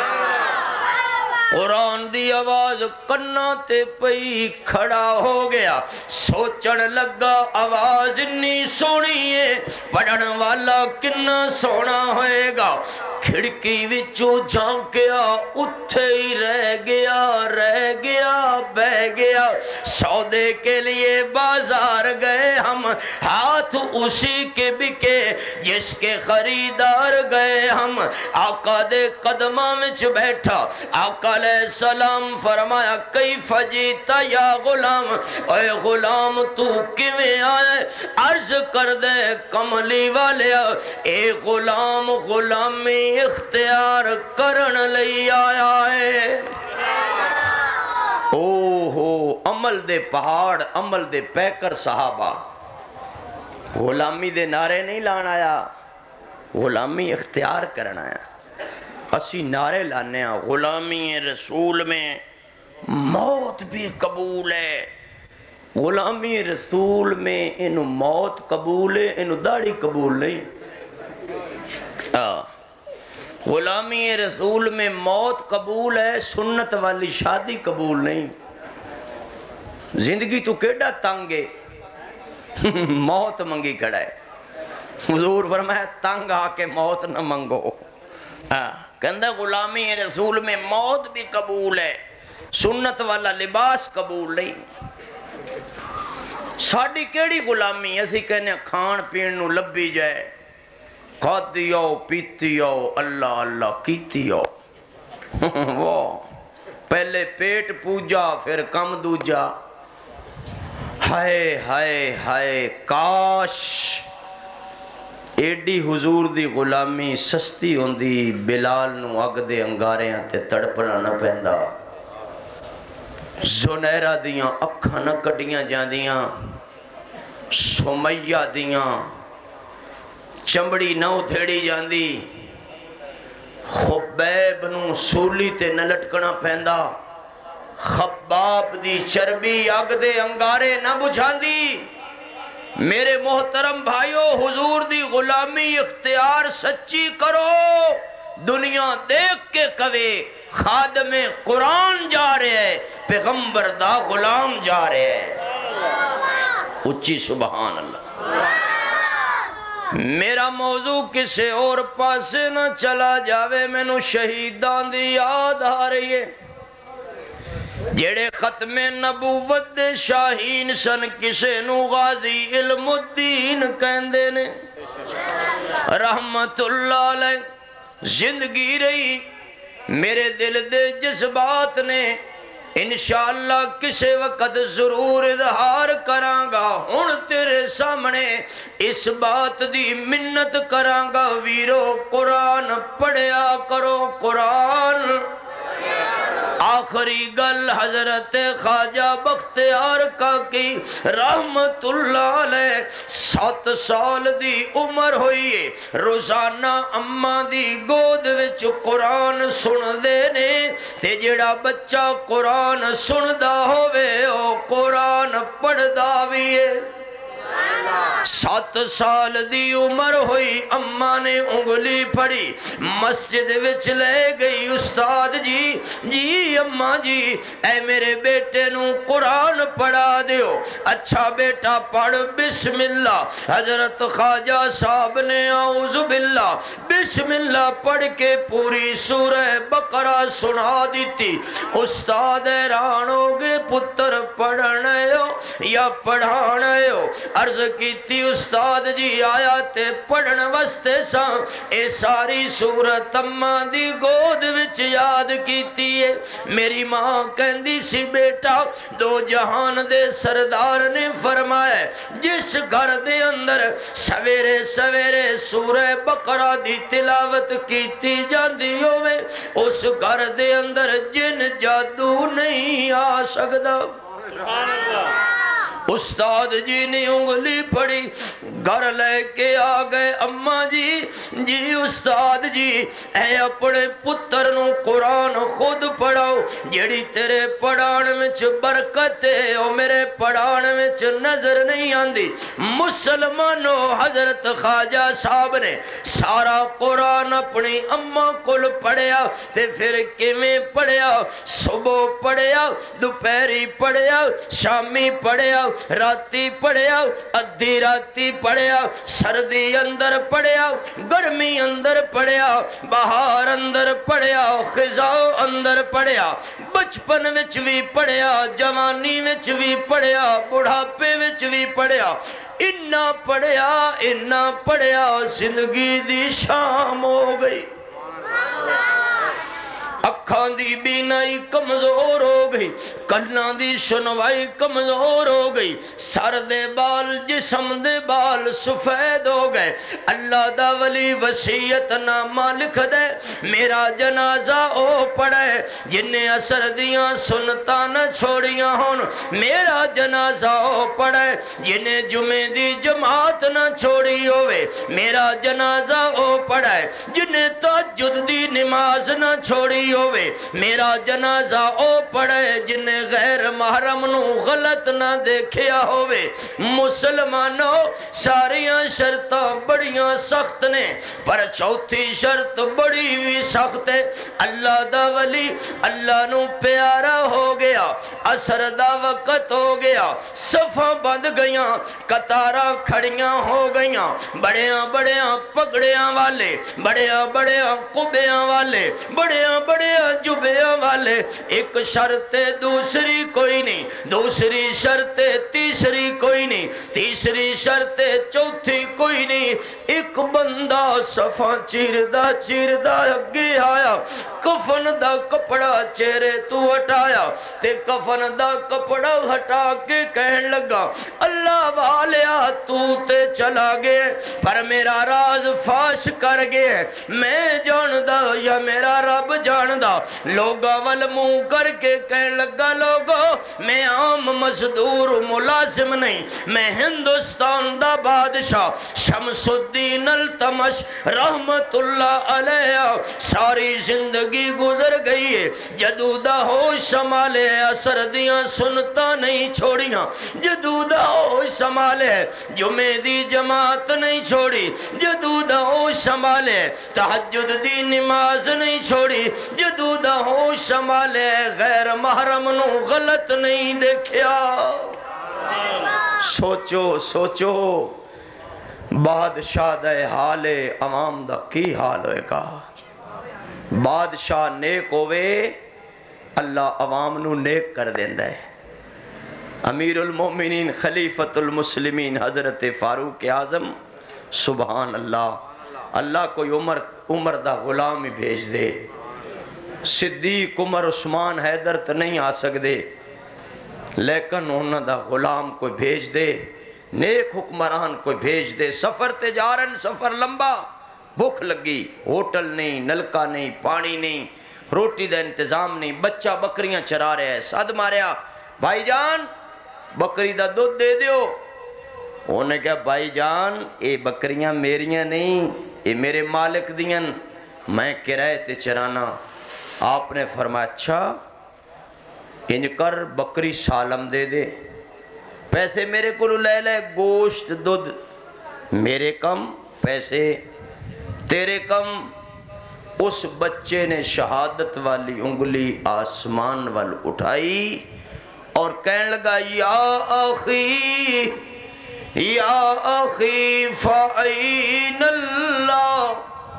قرآن دی آواز کنا تے پئی کھڑا ہو گیا، سوچن لگا آواز اتنی سونی ہے، پڑھن والا کنا سونا ہوئے گا۔ کھڑکی وچوں جھانکیا، اتھے ہی رہ گیا بہ گیا۔ سودے کے لیے بازار گئے ہم، ہاتھ اسی کے بکے جس کے خریدار گئے ہم۔ آقا دے قدماں وچ بیٹھا، آقا علیہ السلام فرمایا کیف جیتا یا غلام، اے غلام تو کیویں آئے؟ عرض کر دے کملی والے، اے غلام غلامی اختیار کرن لئی آیا ہے۔ اوہو عمل دے پہاڑ، عمل دے پیکر صحابہ، غلامی دے نعرے نہیں لان آیا، غلامی اختیار کرنا آیا۔ اسی نعرے لانے ہیں غلامی رسول میں موت بھی قبول ہے، غلامی رسول میں انہوں موت قبول ہے، انہوں داڑھی قبول نہیں۔ غلامی رسول میں موت قبول ہے، سنت والی شادی قبول نہیں۔ زندگی تو کیڑا تنگ ہے، موت منگی کھڑا ہے۔ حضور فرمایا تنگ آ کے موت نہ منگو۔ کہندہ غلامی رسول میں موت بھی قبول ہے، سنت والا لباس قبول نہیں۔ ساڑی کیڑی غلامی، اسی کہنے کھان پین نو لبی جائے، کھاتی ہو پیتی ہو اللہ اللہ کیتی ہو۔ وہ پہلے پیٹ پوجا پھر کم دوجا۔ ہائے ہائے ہائے کاش ایڈی حضور دی غلامی سستی ہوندی، بلال نو اگ دے انگاریاں تے تڑپنا نہ پہندا، زنیرہ دیاں اکھاں نہ کٹیاں جاندیاں، سمیہ دیاں چمڑی نہ اتھیڑی جاندی، خبیب نو سولی تے نہ لٹکنا پہندا، خباب دی چربی اگ دے انگارے نہ بجھاندی۔ میرے محترم بھائیو، حضور دی غلامی اختیار سچی کرو، دنیا دیکھ کے کوے خادم قرآن جا رہے ہیں، پیغمبر دا غلام جا رہے ہیں۔ اچھی سبحان اللہ۔ میرا موضوع کسے اور پاسے نہ چلا جاوے، میں نو شہیدان دی یاد آ رہی ہے جیڑے ختم نبوت دے شاہین سن، کسے نو غازی علم الدین کہندے نے، رحمت اللہ علیہ زندگی رہی میرے دل دے جذبات نے، انشاءاللہ کسے وقت ضرور اظہار کرانگا۔ ہن تیرے سامنے اس بات دی منت کرانگا، ویرو قرآن پڑھیا کرو، قرآن۔ آخری گل حضرت خواجہ بختیار کا کی رحمت اللہ علیہ، 7 سال دی عمر ہوئی، روزانہ اماں دی گود وچ قرآن سن دے نے، تے جڑا بچہ قرآن سندا ہوئے او قرآن پڑھدا بھی ہے۔ 7 سال دی عمر ہوئی، اماں نے انگلی پھڑی، مسجد وچ لے گئی، استاد جی جی اماں جی اے میرے بیٹے نو قرآن پڑھا دیو۔ اچھا بیٹا پڑھ بسم اللہ۔ حضرت خواجہ صاحب نے اعوذ باللہ بسم اللہ پڑھ کے پوری سورہ بقرہ سنا دیتی۔ استاد حیران ہو گئے، پتر پڑھنے ہو یا پڑھانے ہو؟ عرض کیتی استاد جی آیات پڑھن واسطے سا، اے ساری سورت اماں دی گود وچ یاد کیتی ہے۔ میری ماں کہندی سی بیٹا، 2 جہان دے سردار نے فرمایا جس گھر دے اندر سویرے سویرے سورہ بقرہ دی تلاوت کیتی جاندی ہوئے، اس گھر دے اندر جن جادو نہیں آ سکدا۔ استاد جی نے انگلی پڑی، گھر لے کے آ گئے، اماں جی جی استاد جی اے اپنے پتر نو قرآن خود پڑھاؤ، جیڑی تیرے پڑھان وچ برکت ہے او میرے پڑھان وچ نظر نہیں آندی۔ مسلمانو، حضرت خواجہ صاحب نے سارا قرآن اپنی اماں کل پڑھیا، تے پھر کیویں پڑھیا؟ صبح پڑھیا، دوپہری پڑھیا، شامی پڑھیا، راتی پڑھیا، ادھی راتی پڑھیا، سردی اندر پڑھیا، گرمی اندر پڑھیا، بہار اندر پڑھیا، خزاں اندر پڑھیا، بچپن وچ بھی پڑھیا، جوانی وچ بھی پڑھیا، بڑھاپے وچ بھی پڑھیا۔ اتنا پڑھیا زندگی دی شام ہو گئی۔ اکھاں دی بینائی کمزور ہو گئی، کاناں دی سنوائی کمزور ہو گئی، سر دے بال جسم دے بال سفید ہو گئے۔ اللہ دا ولی وصیت نامہ لکھ دے، میرا جنازہ او پڑھے جنہیں اثر دیاں سنتا نہ چھوڑیاں ہون، میرا جنازہ او پڑھے جنہیں جمعے دی جماعت نہ چھوڑی ہوئے، میرا جنازہ او پڑھے جنہیں تہجد دی نماز نہ چھوڑی ہوئے، میرا جنازہ او پڑھے جنہیں غیر محرم نو غلط نہ دیکھیا ہوئے۔ مسلمانوں ساریاں شرطاں بڑیاں سخت نے، پر چوتھی شرط بڑی بھی سخت ہے۔ اللہ دا ولی اللہ نو پیارا ہو گیا، عصر دا وقت ہو گیا، صفاں بند گیاں، قطاراں کھڑیاں ہو گیاں، بڑیاں بڑیاں پگڑیاں والے، بڑیاں بڑیاں قبیاں والے، بڑیاں بڑیاں جبیاں والے، ایک شرط دوسری کوئی نہیں، دوسری شرط تیسری کوئی نہیں، تیسری شرط چوتھی کوئی نہیں۔ ایک بندہ صفاں چیردہ چیردہ اگے آیا، کفن دا کپڑا چہرے تو ہٹایا تے کفن دا کپڑا ہٹا کے کہن لگا اللہ والیا تو تے چلا گئے پر میرا راز فاش کر گئے، میں جاندہ یا میرا رب جاندہ۔ لوگا والموں کر کے کہن لگا لوگو میں عام مزدور ملازم نہیں، میں ہندوستان دا بادشاہ شمس الدین التمش رحمت اللہ علیہ ساری زندگی گزر گئی ہے، جدو دا ہوش سنبھالے اثر دیاں سنتا نہیں چھوڑیاں، جدو دا ہوش سنبھالے جمعے دی جماعت نہیں چھوڑی، جدو دا ہوش سنبھالے تہجد دی نماز نہیں چھوڑی، جدو دا ہوش سنبھالے غیر محرم نو غلط نہیں دیکھیا۔ سوچو سوچو بادشاہ دے حال عوام دا کی حال ہوئے گا؟ بادشاہ نیک ہوئے اللہ عوام نو نیک کر دیندہ ہے۔ امیر المومنین خلیفۃ المسلمین حضرت فاروق اعظم سبحان اللہ، اللہ کوئی عمر دا غلام ہی بھیج دے، صدیق عمر عثمان حیدر تو نہیں آ سکدے، لیکن انہوں دا غلام کوئی بھیج دے، نیک حکمران کوئی بھیج دے، سفر تے جارن، سفر لمبا، بھوک لگی، ہوٹل نہیں، نلکا نہیں، پانی نہیں، روٹی دا انتظام نہیں، بچہ بکریاں چرا رہے ہیں، صد ماریا بھائی جان بکری دا دودھ دے دیو، انہوں نے کہا بھائی جان اے بکریاں میریاں نہیں، اے میرے مالک دیاں، میں کرائے تے چرانا۔ آپ نے فرمایا اچھا انج کر بکری سالم دے دے، پیسے میرے کو لے لے، گوشت دودھ میرے کم، پیسے تیرے کم۔ اس بچے نے شہادت والی انگلی آسمان وال اٹھائی اور کہنے لگا یا اخی فعین اللہ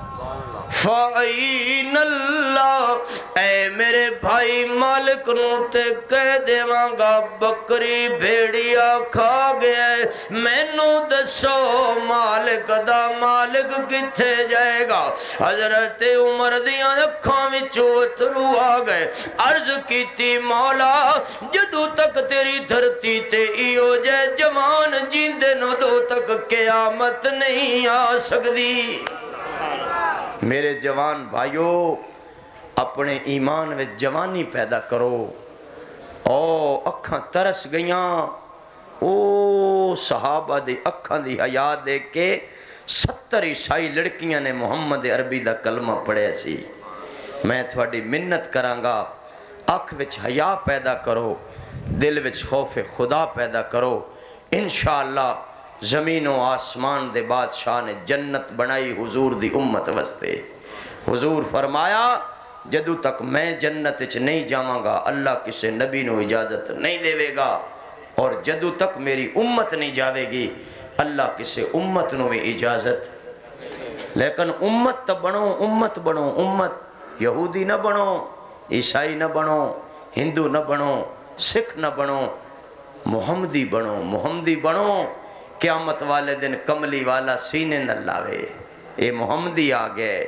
فعین اللہ، اے میرے بھائی مالک نو تے کہہ دیواں گا بکری بھیڑیا کھا گیا ہے، مینوں دسو مالک دا مالک کتھے جائے گا؟ حضرت عمر دیاں اکھاں وچوں اترو آ گئے، عرض کیتی مولا جدو تک تیری دھرتی تے ایو جے جوان جیندے نو دو تک قیامت نہیں آ سکدی۔ میرے جوان بھائیو اپنے ایمان میں جوانی پیدا کرو۔ او اکھاں ترس گئیاں، او صحابہ دی اکھاں دی حیاء دیکھ کے 70 عیسائی لڑکیاں نے محمد عربی دا کلمہ پڑھے سی۔ میں تھوڑی منت کرانگا اکھ وچ حیاء پیدا کرو، دل وچ خوف خدا پیدا کرو، انشاءاللہ زمین و آسمان دے بادشاہ نے جنت بنائی حضور دی امت وستے۔ حضور فرمایا جدو تک میں جنت وچ نہیں جاواں گا اللہ کسے نبی نو اجازت نہیں دے گا، اور جدو تک میری امت نہیں جاوے گی اللہ کسے امت نو بھی اجازت۔ لیکن امت تو بنو، امت بنو، امت یہودی نہ بنو، عیسائی نہ بنو، ہندو نہ بنو، سکھ نہ بنو، محمدی بنو، محمدی بنو۔ قیامت والے دن کملی والا سینے نہ لاوے، اے محمدی آ گئے،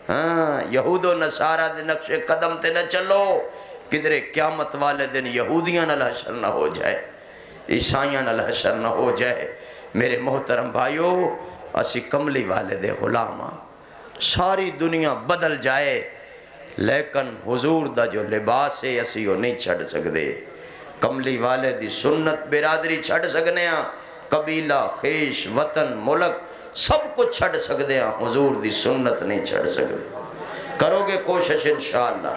ہاں یہود و نصارہ دے نقش قدم تے نہ چلو، کدرے قیامت والے دن یہودیاں نال حشر نہ ہو جائے، عیسائیاں نال حشر نہ ہو جائے۔ میرے محترم بھائیو، اسی کملی والے دے غلام ہاں، ساری دنیا بدل جائے لیکن حضور دا جو لباس ہے اسی وہ نہیں چھڑ سکدے۔ کملی والے دی سنت برادری چھڑ سکنے ہاں، قبیلہ، خیش، وطن، ملک سب کچھ چھڑ سکدے ہاں، حضور دی سنت نہیں چھڑ سکدے۔ کرو گے کوشش انشاءاللہ۔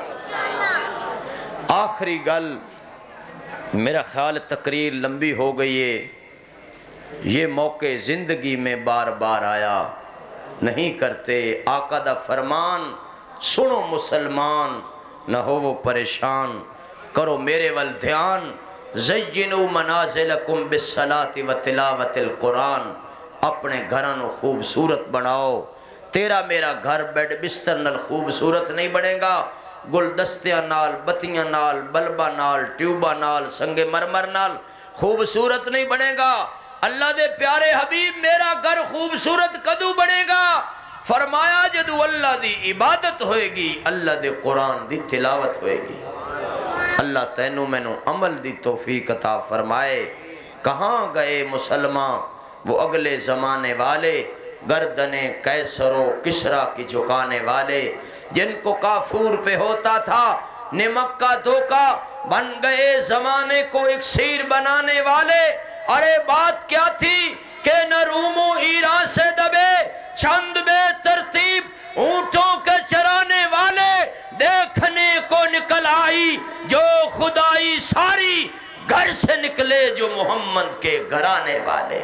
آخری گل، میرا خیال تقریر لمبی ہو گئی ہے، یہ موقع زندگی میں بار بار آیا نہیں کرتے۔ آقا دا فرمان سنو مسلمان، نہ ہو وہ پریشان، کرو میرے ول دھیان، زینوا منازلکم بالصلاۃ وتلاوۃ القرآن، اپنے گھرانوں خوبصورت بناؤ۔ تیرا میرا گھر بیڈ بستر نال خوبصورت نہیں بنے گا، گلدستیاں نال، بتیاں نال، بلبا نال، ٹیوبا نال، سنگ مرمر نال خوبصورت نہیں بنے گا۔ اللہ دے پیارے حبیب میرا گھر خوبصورت کدو بنے گا؟ فرمایا جدو اللہ دی عبادت ہوئے گی، اللہ دے قرآن دی تلاوت ہوئے گی۔ اللہ تینوں میں نو عمل دی توفیق عطا فرمائے۔ کہاں گئے مسلمان وہ اگلے زمانے والے، گردنیں قیصر و کسریٰ کی جھکانے والے، جن کو کافور پہ ہوتا تھا نمک کا دھوکہ، بن گئے زمانے کو اکسیر بنانے والے۔ ارے بات کیا تھی کہ نہ روم و ایران سے دبے چند بے ترتیب اونٹوں کے چرانے والے، دیکھنے کو نکل آئی جو خدائی ساری، گھر سے نکلے جو محمد کے گھرانے والے۔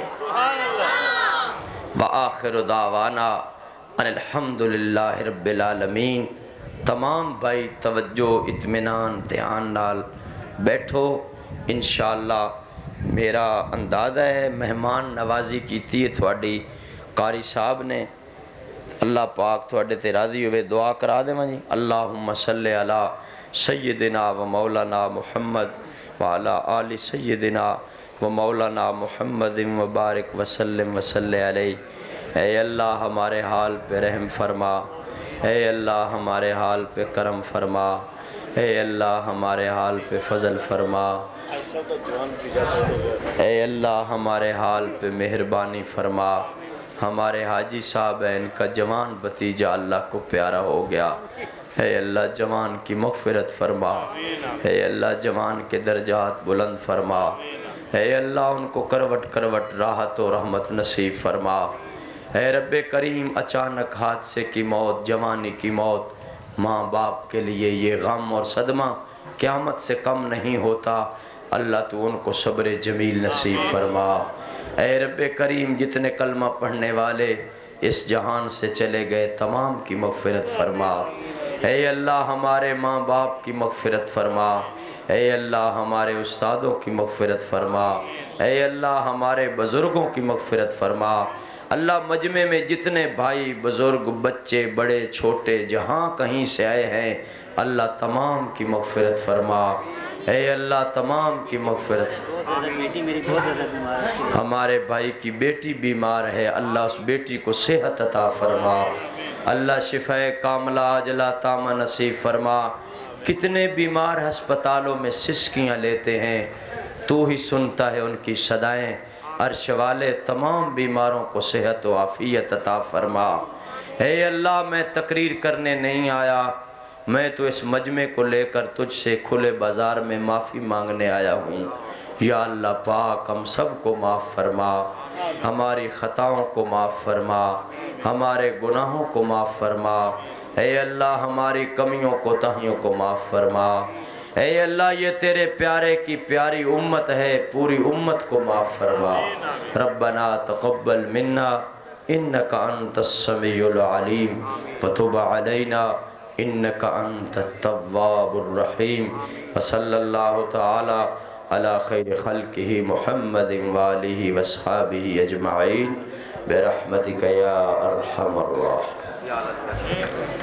وآخر دعوانا ان الحمدللہ رب العالمین۔ تمام بھائی توجہ، اطمینان، دھیان نال بیٹھو۔ انشاءاللہ میرا اندازہ ہے مہمان نوازی کیتی ہے تھوڑی قاری صاحب نے، اللہ پاک تھوڑے تے راضی ہوئے دعا کرا دے مجھے۔ اللہم صلی علی سیدنا و مولانا محمد وعلی آل سیدنا و مولانا محمد مبارک وسلم وصلی علیہ۔ اے اللہ ہمارے حال پہ رحم فرما، اے اللہ ہمارے حال پہ کرم فرما، اے اللہ ہمارے حال پہ فضل فرما، اے اللہ ہمارے حال پہ مہربانی فرما۔ ہمارے حاجی صاحب ہیں، ان کا جوان بھتیجا اللہ کو پیارا ہو گیا، اے اللہ جوان کی مغفرت فرما، اے اللہ جوان کے درجات بلند فرما، اے اللہ ان کو کروٹ کروٹ راحت و رحمت نصیب فرما۔ اے رب کریم اچانک حادثے کی موت، جوانی کی موت، ماں باپ کے لیے یہ غم اور صدمہ قیامت سے کم نہیں ہوتا، اللہ تو ان کو صبر جمیل نصیب فرما۔ اے رب کریم جتنے کلمہ پڑھنے والے اس جہان سے چلے گئے تمام کی مغفرت فرما۔ اے اللہ ہمارے ماں باپ کی مغفرت فرما، اے اللہ ہمارے استادوں کی مغفرت فرما، اے اللہ ہمارے بزرگوں کی مغفرت فرما۔ اللہ مجمع میں جتنے بھائی بزرگ بچے بڑے چھوٹے جہاں کہیں سے آئے ہیں اللہ تمام کی مغفرت فرما، اے اللہ تمام کی مغفرت۔ ہمارے بھائی کی بیٹی بیمار ہے، اللہ اس بیٹی کو صحت عطا فرما، اللہ شفائے کاملہ عاجلہ تامہ نصیب فرما۔ کتنے بیمار ہسپتالوں میں سسکیاں لیتے ہیں، تو ہی سنتا ہے ان کی صدائیں، عرش والے تمام بیماروں کو صحت و عافیت عطا فرما۔ اے اللہ میں تقریر کرنے نہیں آیا، میں تو اس مجمع کو لے کر تجھ سے کھلے بازار میں معافی مانگنے آیا ہوں۔ یا اللہ پاک ہم سب کو معاف فرما، ہماری خطاؤں کو معاف فرما، ہمارے گناہوں کو معاف فرما، اے اللہ ہماری کمیوں کوتاہیوں کو معاف فرما۔ اے اللہ یہ تیرے پیارے کی پیاری امت ہے، پوری امت کو معاف فرما۔ ربنا تقبل منا انک انت السمیع العلیم وتب علینا انک انت التواب الرحیم، وصلی اللہ تعالی علی خیر خلقہ محمد وآلہ واصحابہ اجمعین برحمتک یا ارحم الراحمین۔